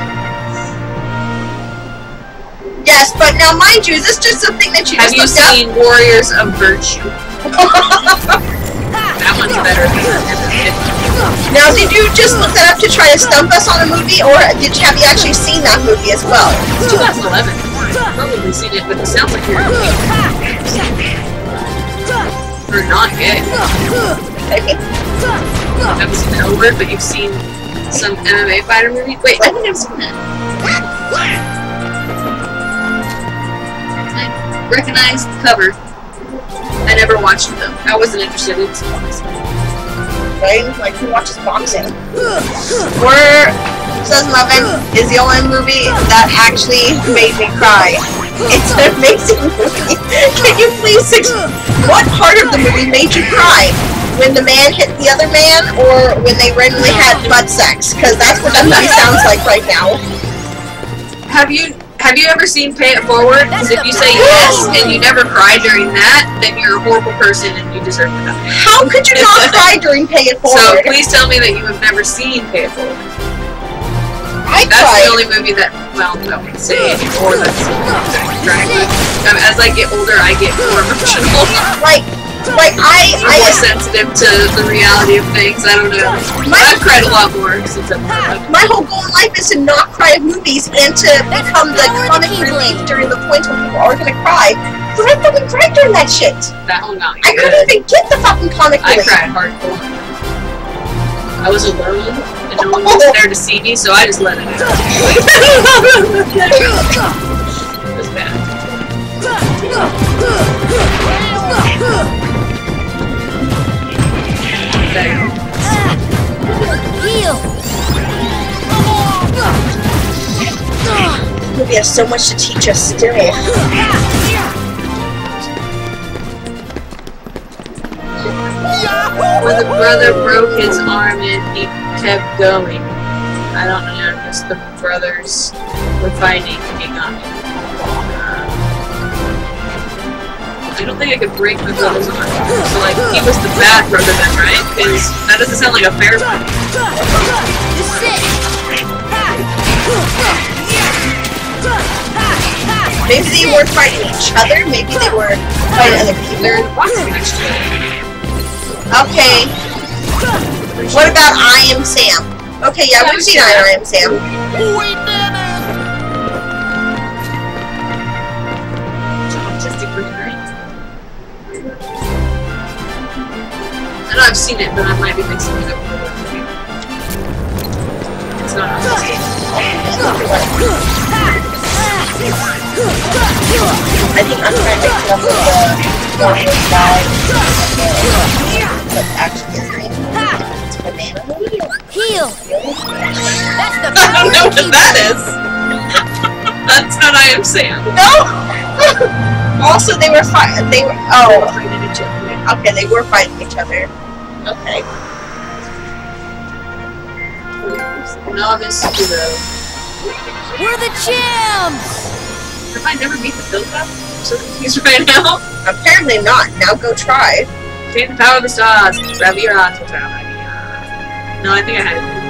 Yes, but now mind you, is this just something that you Have just you looked seen Warriors of Virtue? That one's better than the Now, did you just look that up to try to stump us on a movie, or have you actually seen that movie as well? It's 2011. I've probably seen it, but it sounds like you're or not gay. Okay. I haven't seen the L Word, but you've seen some MMA fighter movie? Wait, I think I've seen that. I recognize the cover. I never watched it though. I wasn't interested in boxing. Right? Like, who watches boxing? Warrior 2011 is the only movie that actually made me cry. It's an amazing movie. Can you please what part of the movie made you cry? When the man hit the other man, or when they randomly had butt sex? Because that's what that movie sounds like right now. Have you ever seen Pay It Forward? Because if you say yes and you never cry during that, then you're a horrible person and you deserve to die. How could you not cry during Pay It Forward? So please tell me that you have never seen Pay It Forward. I That's cried. the only movie that, well, I wouldn't say anymore. That's as I get older, I get more emotional. Like I'm more sensitive to the reality of things. I don't know. I've cried a lot more since I've grown up. My whole goal in life is to not cry at movies and to become the comic relief during the points when people are gonna cry. But I fucking cried during that shit. That one got me I good. couldn't even get the fucking comic I relief. cried hardcore. I was alone and no one was there to see me, so I just let it out. It was bad. Heal. This movie has so much to teach us still. When the brother broke his arm and he kept going. I don't know, just the brothers were fighting and he got me. I don't think I could break my brother's arm. So, like, he was the bad brother then, right? Because that doesn't sound like a fair fight. Maybe they weren't fighting each other, maybe they were fighting other people. They're boxing next to each Okay. What about I Am Sam? Okay, yeah, we've seen I Am Sam. autistic person, right? I know I've seen it, but I might be mixing it up with another movie. It's not autistic. I think I'm trying to mix it up with the Mario guy. But actually, his name is Banana. Heal. That's the I don't know power what to keep. that is. That's not I am Sam. No! Also, they were fighting. They were. Oh. Okay, they were fighting each other. Okay. Novice hero. We're the champs. Have I never beat the build up? I'm so confused right now. Apparently not. Now go try. Take the power of the stars. Ravira. No, I think I had it.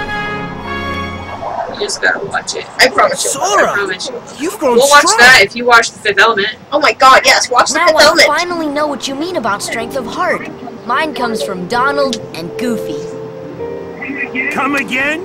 You just gotta watch it. I promise you. I Sora, promise you. you've grown We'll watch strong. that if you watch The Fifth Element. Oh my god, yes. Watch the Now Fifth I Element. finally know what you mean about strength of heart. Mine comes from Donald and Goofy. Come again?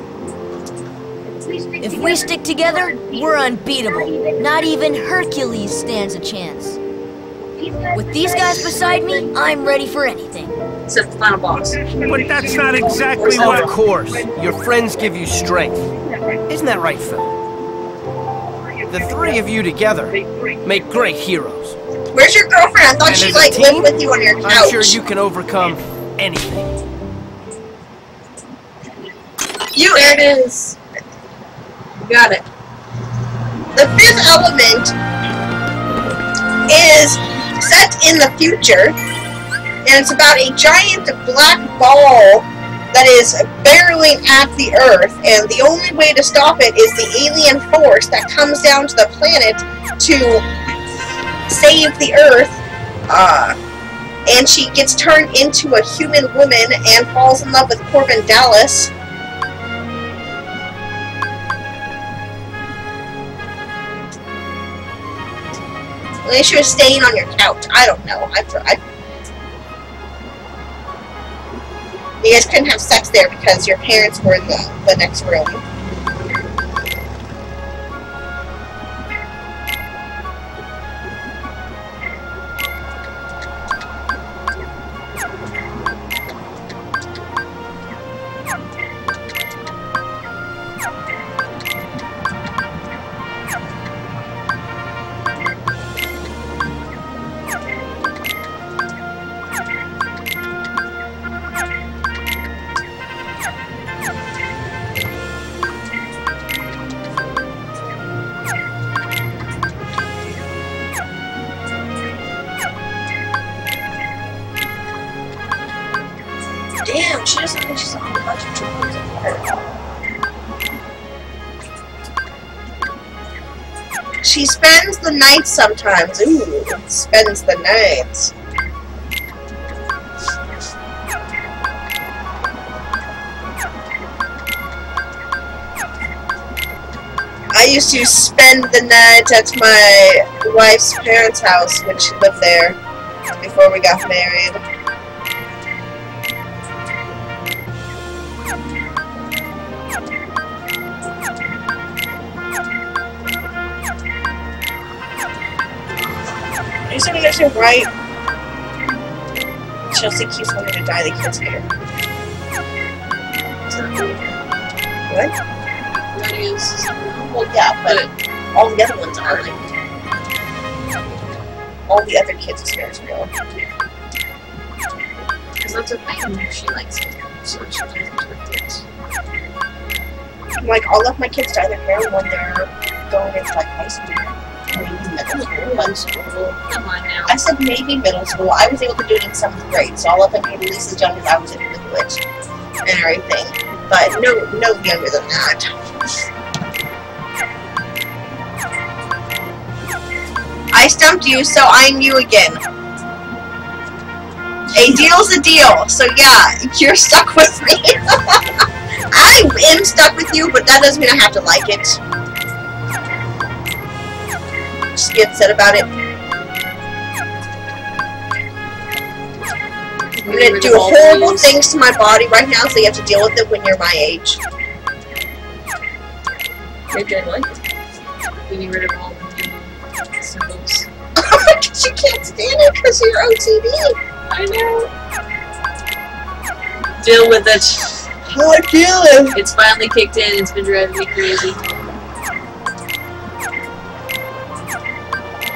If we stick together, we're unbeatable. Not even Hercules stands a chance. With these guys beside me, I'm ready for anything. Except the final boss. But that's not exactly what... Of course, your friends give you strength. Isn't that right, Phil? The three of you together make great heroes. Where's your girlfriend? I thought And she, as a like, team, lived with you on your couch. I'm sure you can overcome anything. There it is. You got it. The Fifth Element is set in the future, and it's about a giant black ball that is barreling at the Earth, and the only way to stop it is the alien force that comes down to the planet to save the Earth, and she gets turned into a human woman and falls in love with Corbin Dallas. Maybe she was staying on your couch. I don't know. You guys couldn't have sex there because your parents were in the next room. Damn, she doesn't think she's on a bunch of drawings of her. She spends the night sometimes. Ooh, spends the night. I used to spend the night at my wife's parents' house when she lived there before we got married. Are you saying you're so right? Chelsea keeps wanting to dye the kids' hair. What? That is. Well, yeah, but all the other ones aren't. All the other kids' hair is real. Because that's a thing. She likes it. So she does it to her kids. Like, I'll let my kids dye their hair when they're going into, like, high school. Maybe middle school. Come on now. I said maybe middle school. I was able to do it in 7th grade, so I'll let them be at least as young as I was in the village and everything. But no younger than that. I stumped you, so I'm you again. A deal's a deal, so yeah, you're stuck with me. I am stuck with you, but that doesn't mean I have to like it. Just get upset about it. I'm gonna do horrible things to my body right now, so you have to deal with it when you're my age. You're doing what? Getting rid of all the symbols. Because you can't stand it because of your OCD. I know. Deal with it. How I feel. It's finally kicked in. It's been driving me crazy.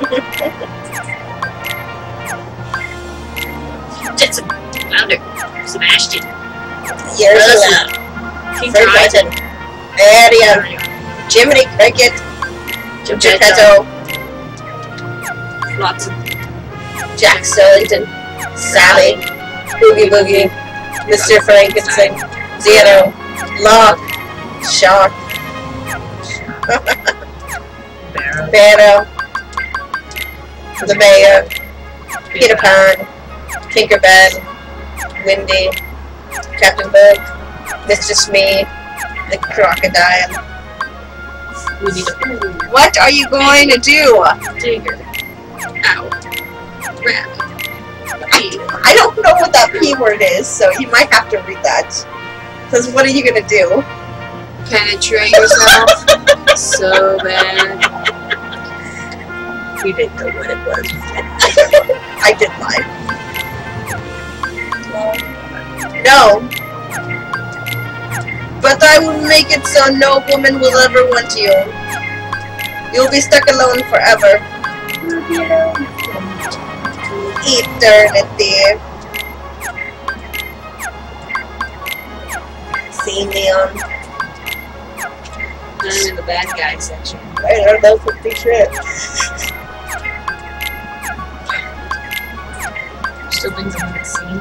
Jetson, Flounder, Sebastian, Years Ursula, ago. King Fred Triton, Button. Ariel. Jiminy Cricket. Geppetto. Flotsam, Jack Skellington. Sally. Boogie Boogie. Mr. Frankenstein. Zeno. Locke. Shark. Barrow, Barrow. The Mayor. Peter Pan. Tinkerbell. Windy. Captain Hook. Mr. Smee. The Crocodile. We need a What are you going to do? digger. Ow. Rabbit. I don't know what that P word is, so you might have to read that. Because what are you going to do? Penetrate yourself so bad. You didn't know what it was. I did lie. No. But I will make it so no woman will ever want you. You'll be stuck alone forever. Eternity. See, Leon. I'm in the bad guy section. I don't know 50 shit. Still things I haven't seen.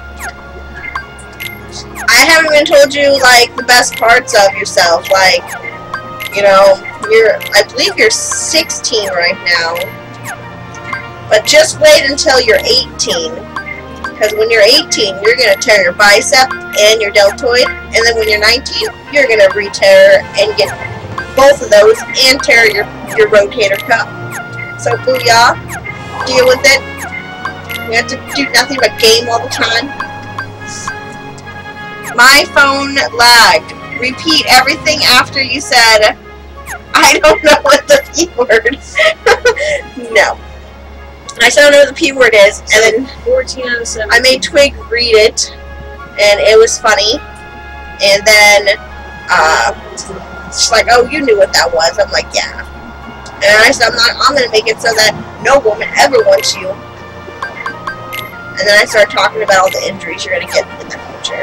I haven't even told you, like, the best parts of yourself. Like, you know, I believe you're 16 right now. But just wait until you're 18. Because when you're 18, you're going to tear your bicep and your deltoid. And then when you're 19, you're going to re-tear and get both of those and tear your rotator cuff. So, booyah. Deal with it. You have to do nothing but game all the time. My phone lagged. Repeat everything after you said, I don't know what the P word. No. I still don't know what the P word is, and then 14 out of 7. I made Twig read it, and it was funny. And then she's like, "Oh, you knew what that was." I'm like, "Yeah." And I said, "I'm gonna make it so that no woman ever wants you." And then I started talking about all the injuries you're gonna get in the future.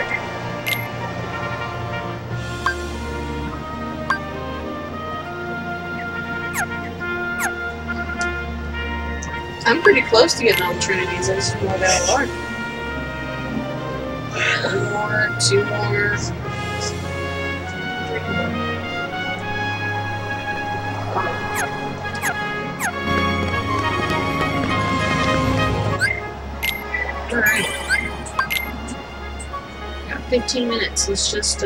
I'm pretty close to getting all the Trinities. I just know that a lot. 1 more, 2 more, 3 more. Alright. Got 15 minutes. Let's just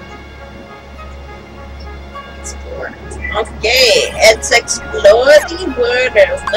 explore. Okay, let's explore the world.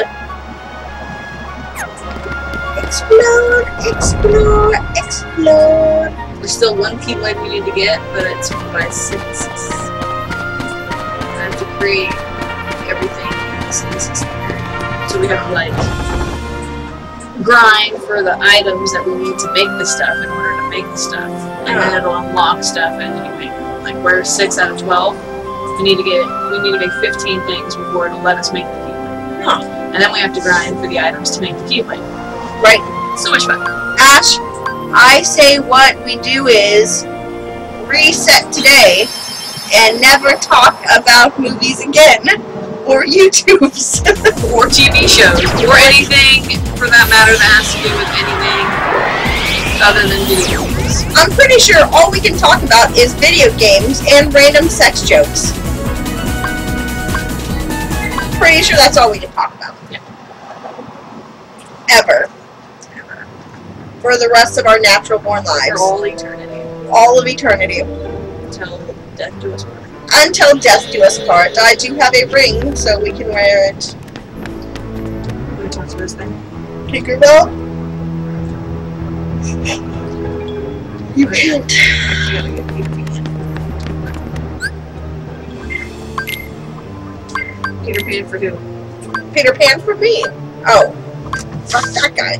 Explore, explore, explore. There's still 1 Keyblade we need to get, but it's by 6. I have to create everything in 6. So we have to, like, grind for the items that we need to make the stuff in order to make the stuff. And then it'll unlock stuff as you make. Like, we're 6 out of 12. We need to make 15 things before it'll let us make the Keyblade. Huh. And then we have to grind for the items to make the Keyblade. Right. So much fun. Ash, I say what we do is reset today and never talk about movies again. Or YouTubes. Or TV shows. Or anything, for that matter, that has to do with anything other than video games. I'm pretty sure all we can talk about is video games and random sex jokes. Pretty sure that's all we can talk about. Yeah. Ever. For the rest of our natural born lives. For all eternity. All of eternity. Until death do us part. Until death do us part. I do have a ring, so we can wear it. Let me talk to this thing. Tinkerbell? You can't. Peter Pan for who? Peter Pan for me. Oh. Fuck that guy.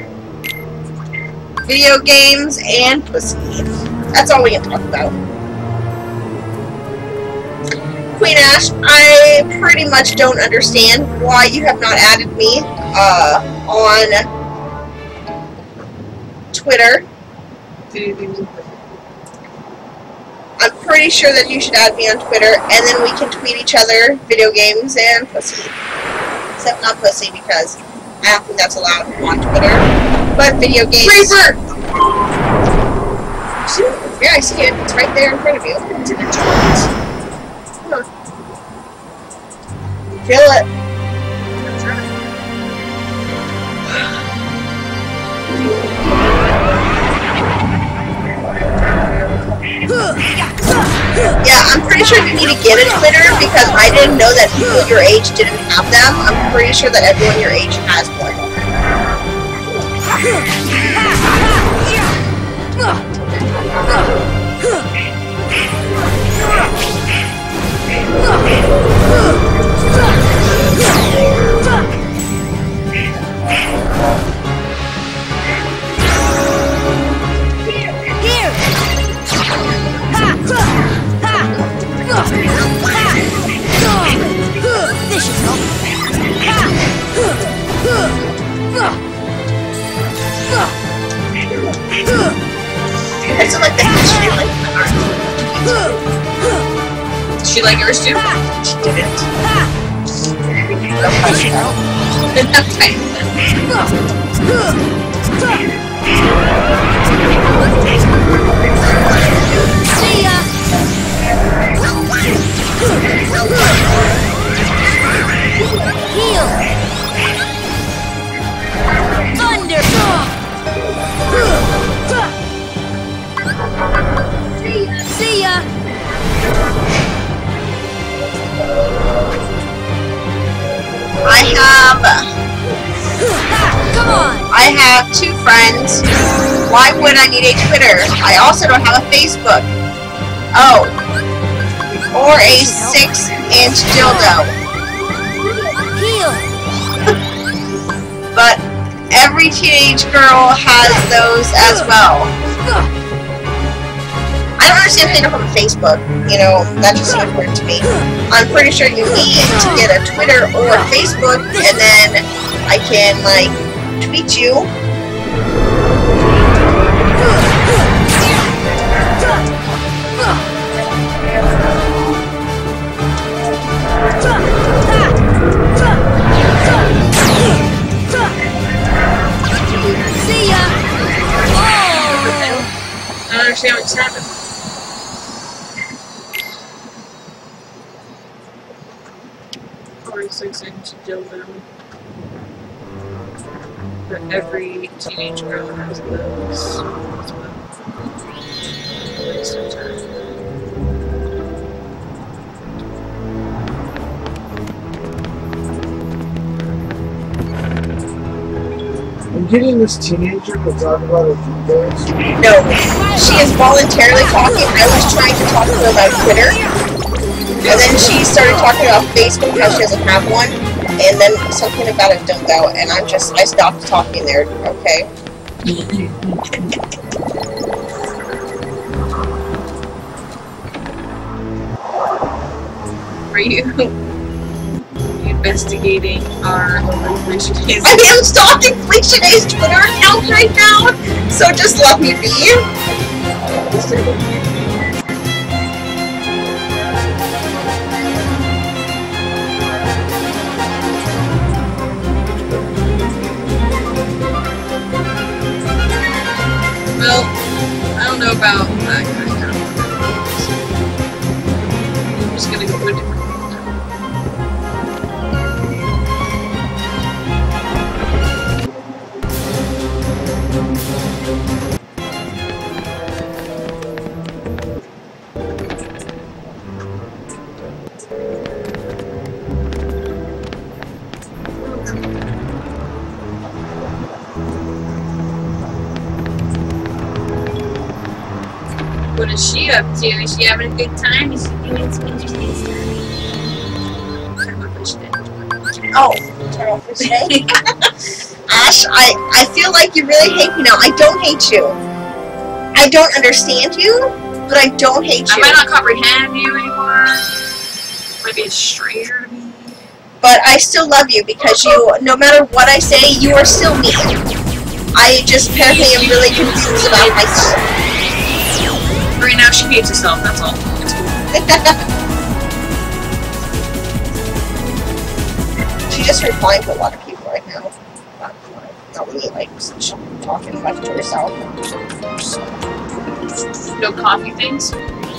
Video games and pussy. That's all we can talk about. Queen Ash, I pretty much don't understand why you have not added me on Twitter. I'm pretty sure that you should add me on Twitter, and then we can tweet each other video games and pussy. Except not pussy, because I don't think that's allowed on Twitter. But video games. Creeper! Yeah, I see it. It's right there in front of you. It's in the joint. Kill it. Yeah, I'm pretty sure you need to get a Twitter because I didn't know that people your age didn't have them. I'm pretty sure that everyone your age has one. This should help. I still like that. Did she like yours too? She didn't. This should help. See ya. Heal. Thunder. See ya. I have 2 friends. Why would I need a Twitter? I also don't have a Facebook. Oh. Or a 6-inch dildo. Heal. But every teenage girl has those as well. I don't understand how you don't have a Facebook. You know, that just seems weird to me. I'm pretty sure you need to get a Twitter or a Facebook, and then I can, like, tweet you. See ya. I don't understand what just happened. 6-inch dildo. But every teenage girl has those as well. I'm getting this teenager to talk about her videos. No, she is voluntarily talking. I was trying to talk to her about Twitter. And then she started talking about Facebook, how she doesn't have one, and then something about a dildo, and I stopped talking there, okay? Are you investigating our Felicia Days? I am stalking Felicia Day's Twitter account right now, so just let me be. Well, I don't know about that kind of I'm just gonna go to a different What is she up to? Is she having a good time? Is she doing some interesting stuff? Oh, turn off for today. Ash, I feel like you really hate me now. I don't hate you. I don't understand you, but I don't hate you. I might not comprehend you anymore. Might be a stranger to me. But I still love you because you, no matter what I say, you are still me. I just apparently am really confused about myself. Right now she hates herself, that's all. It's cool. She's just replying to a lot of people right now. Not really like talking much to herself. No coffee things?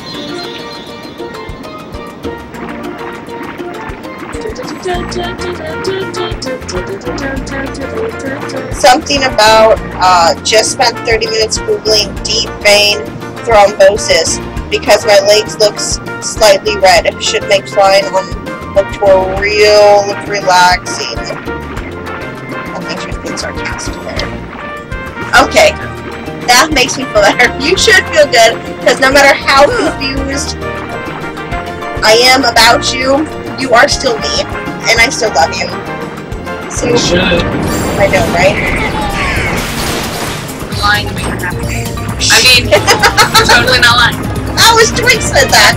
Something about just spent 30 minutes googling deep vein thrombosis because my legs look slightly red. It should make flying on look relaxing. I think she's being sarcastic there. Okay, that makes me feel better. You should feel good because no matter how confused I am about you, you are still me, and I still love you. So You should. I know, right? You're lying to make her happy. I mean, you're totally not lying. I was Twig said that.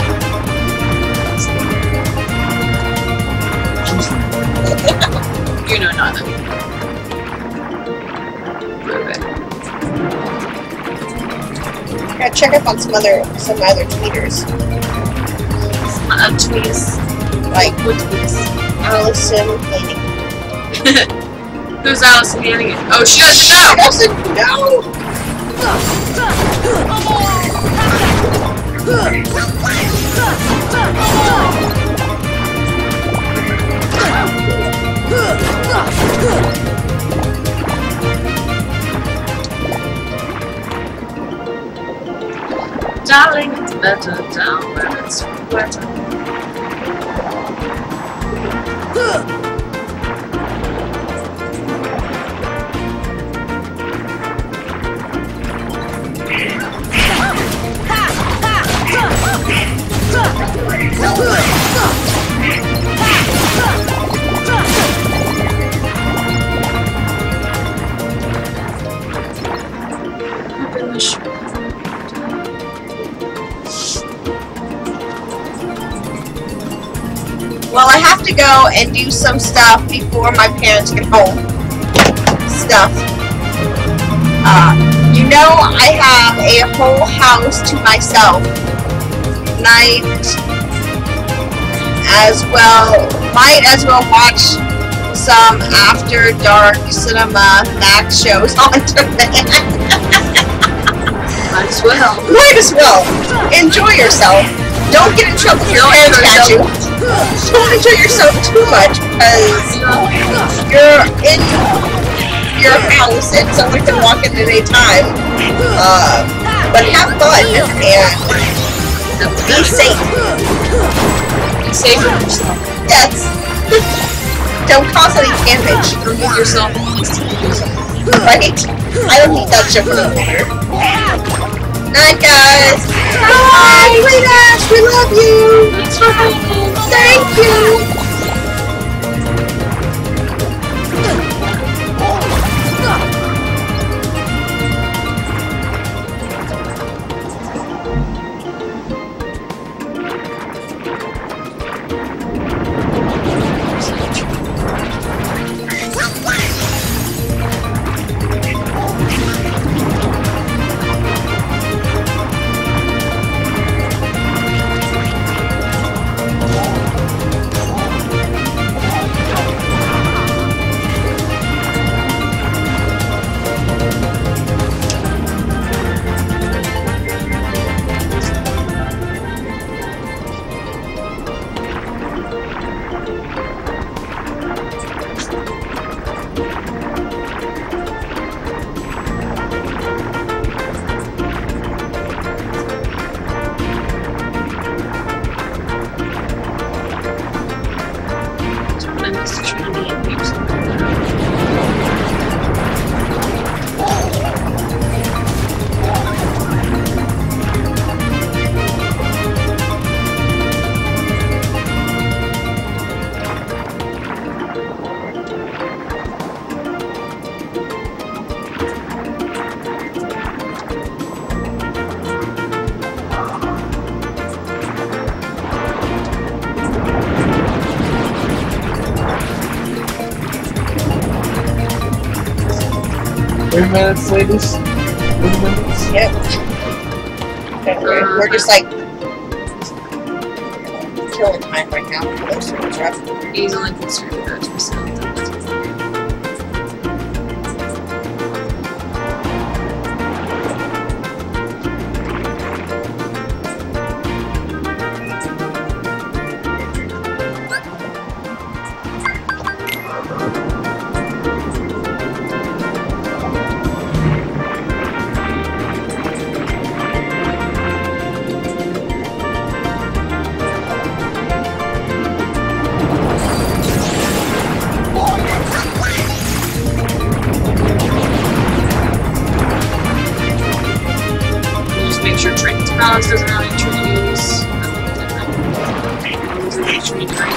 You know nothing. Gotta check up on some other tweeters. Tweets. Like What tweets? Allison Laney. Who's Allison Hannigan? Oh, she doesn't She know! doesn't know! Darling, it's better down where it's wetter. Well, I have to go and do some stuff before my parents get home. You know, I have a whole house to myself. Might as well watch some After Dark Cinema Max shows on demand. Might as well. Might as well. Enjoy yourself. Don't get in trouble if your parents catch you. Don't enjoy yourself too much because you're in your house and someone can walk in at any time. But have fun and be safe. Be safe with yourself. Yes. Don't cause any damage. Remove yourself. Right? I don't need that shit anymore. Night, guys. Bye, Queen Ash. We love you. Thank you. 3 minutes, ladies? 3 minutes? Yep. We're just like killing time right now. Those are rough. Easily concerned about yourself. Make sure Triton's balance doesn't really introduce HP drain.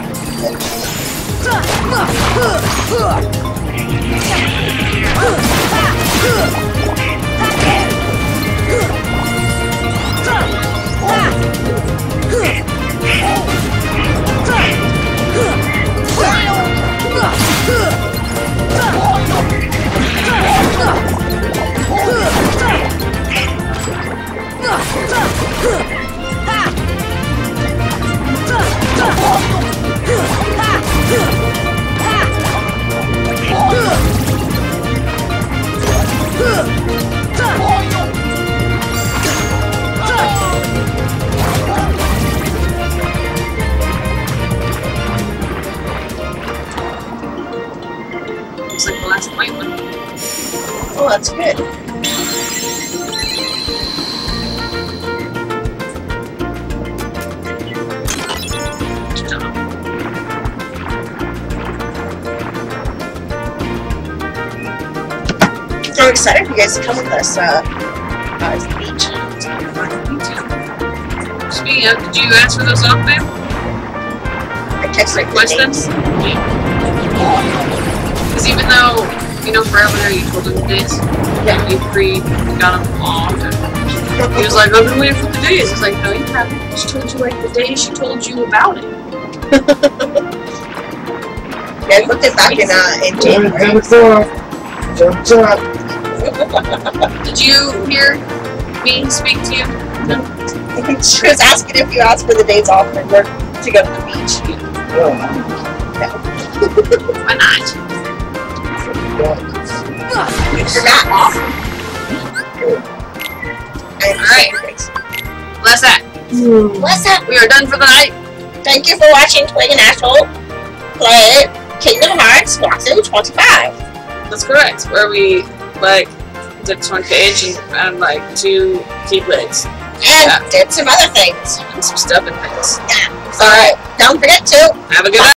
Looks like the last white one. Oh, that's good. So excited for you guys to come with us to the beach. Speaking of, did you ask for those off, babe? I texted Request them? Because even though, you know, forever there you told him the days, Yeah. you got them off, and he was like, I've been waiting for the days. It's like, no, you haven't. She told you like the day she told you about it. Yeah, I booked it back in January. 10 o'clock. Jump, jump. Did you hear me speak to you? No. She was asking if you asked for the days off from work to go to the beach. Oh, Why not? You forgot. Alright. Bless that. What's up? We are done for the night. Thank you for watching Twig and Asshole play Kingdom Hearts Walkthrough 25. That's correct. Where we, like, did this one page and like 2 keyblades. And did some other things. And some stuff and things. Yeah. Alright. Don't forget to Have a good night.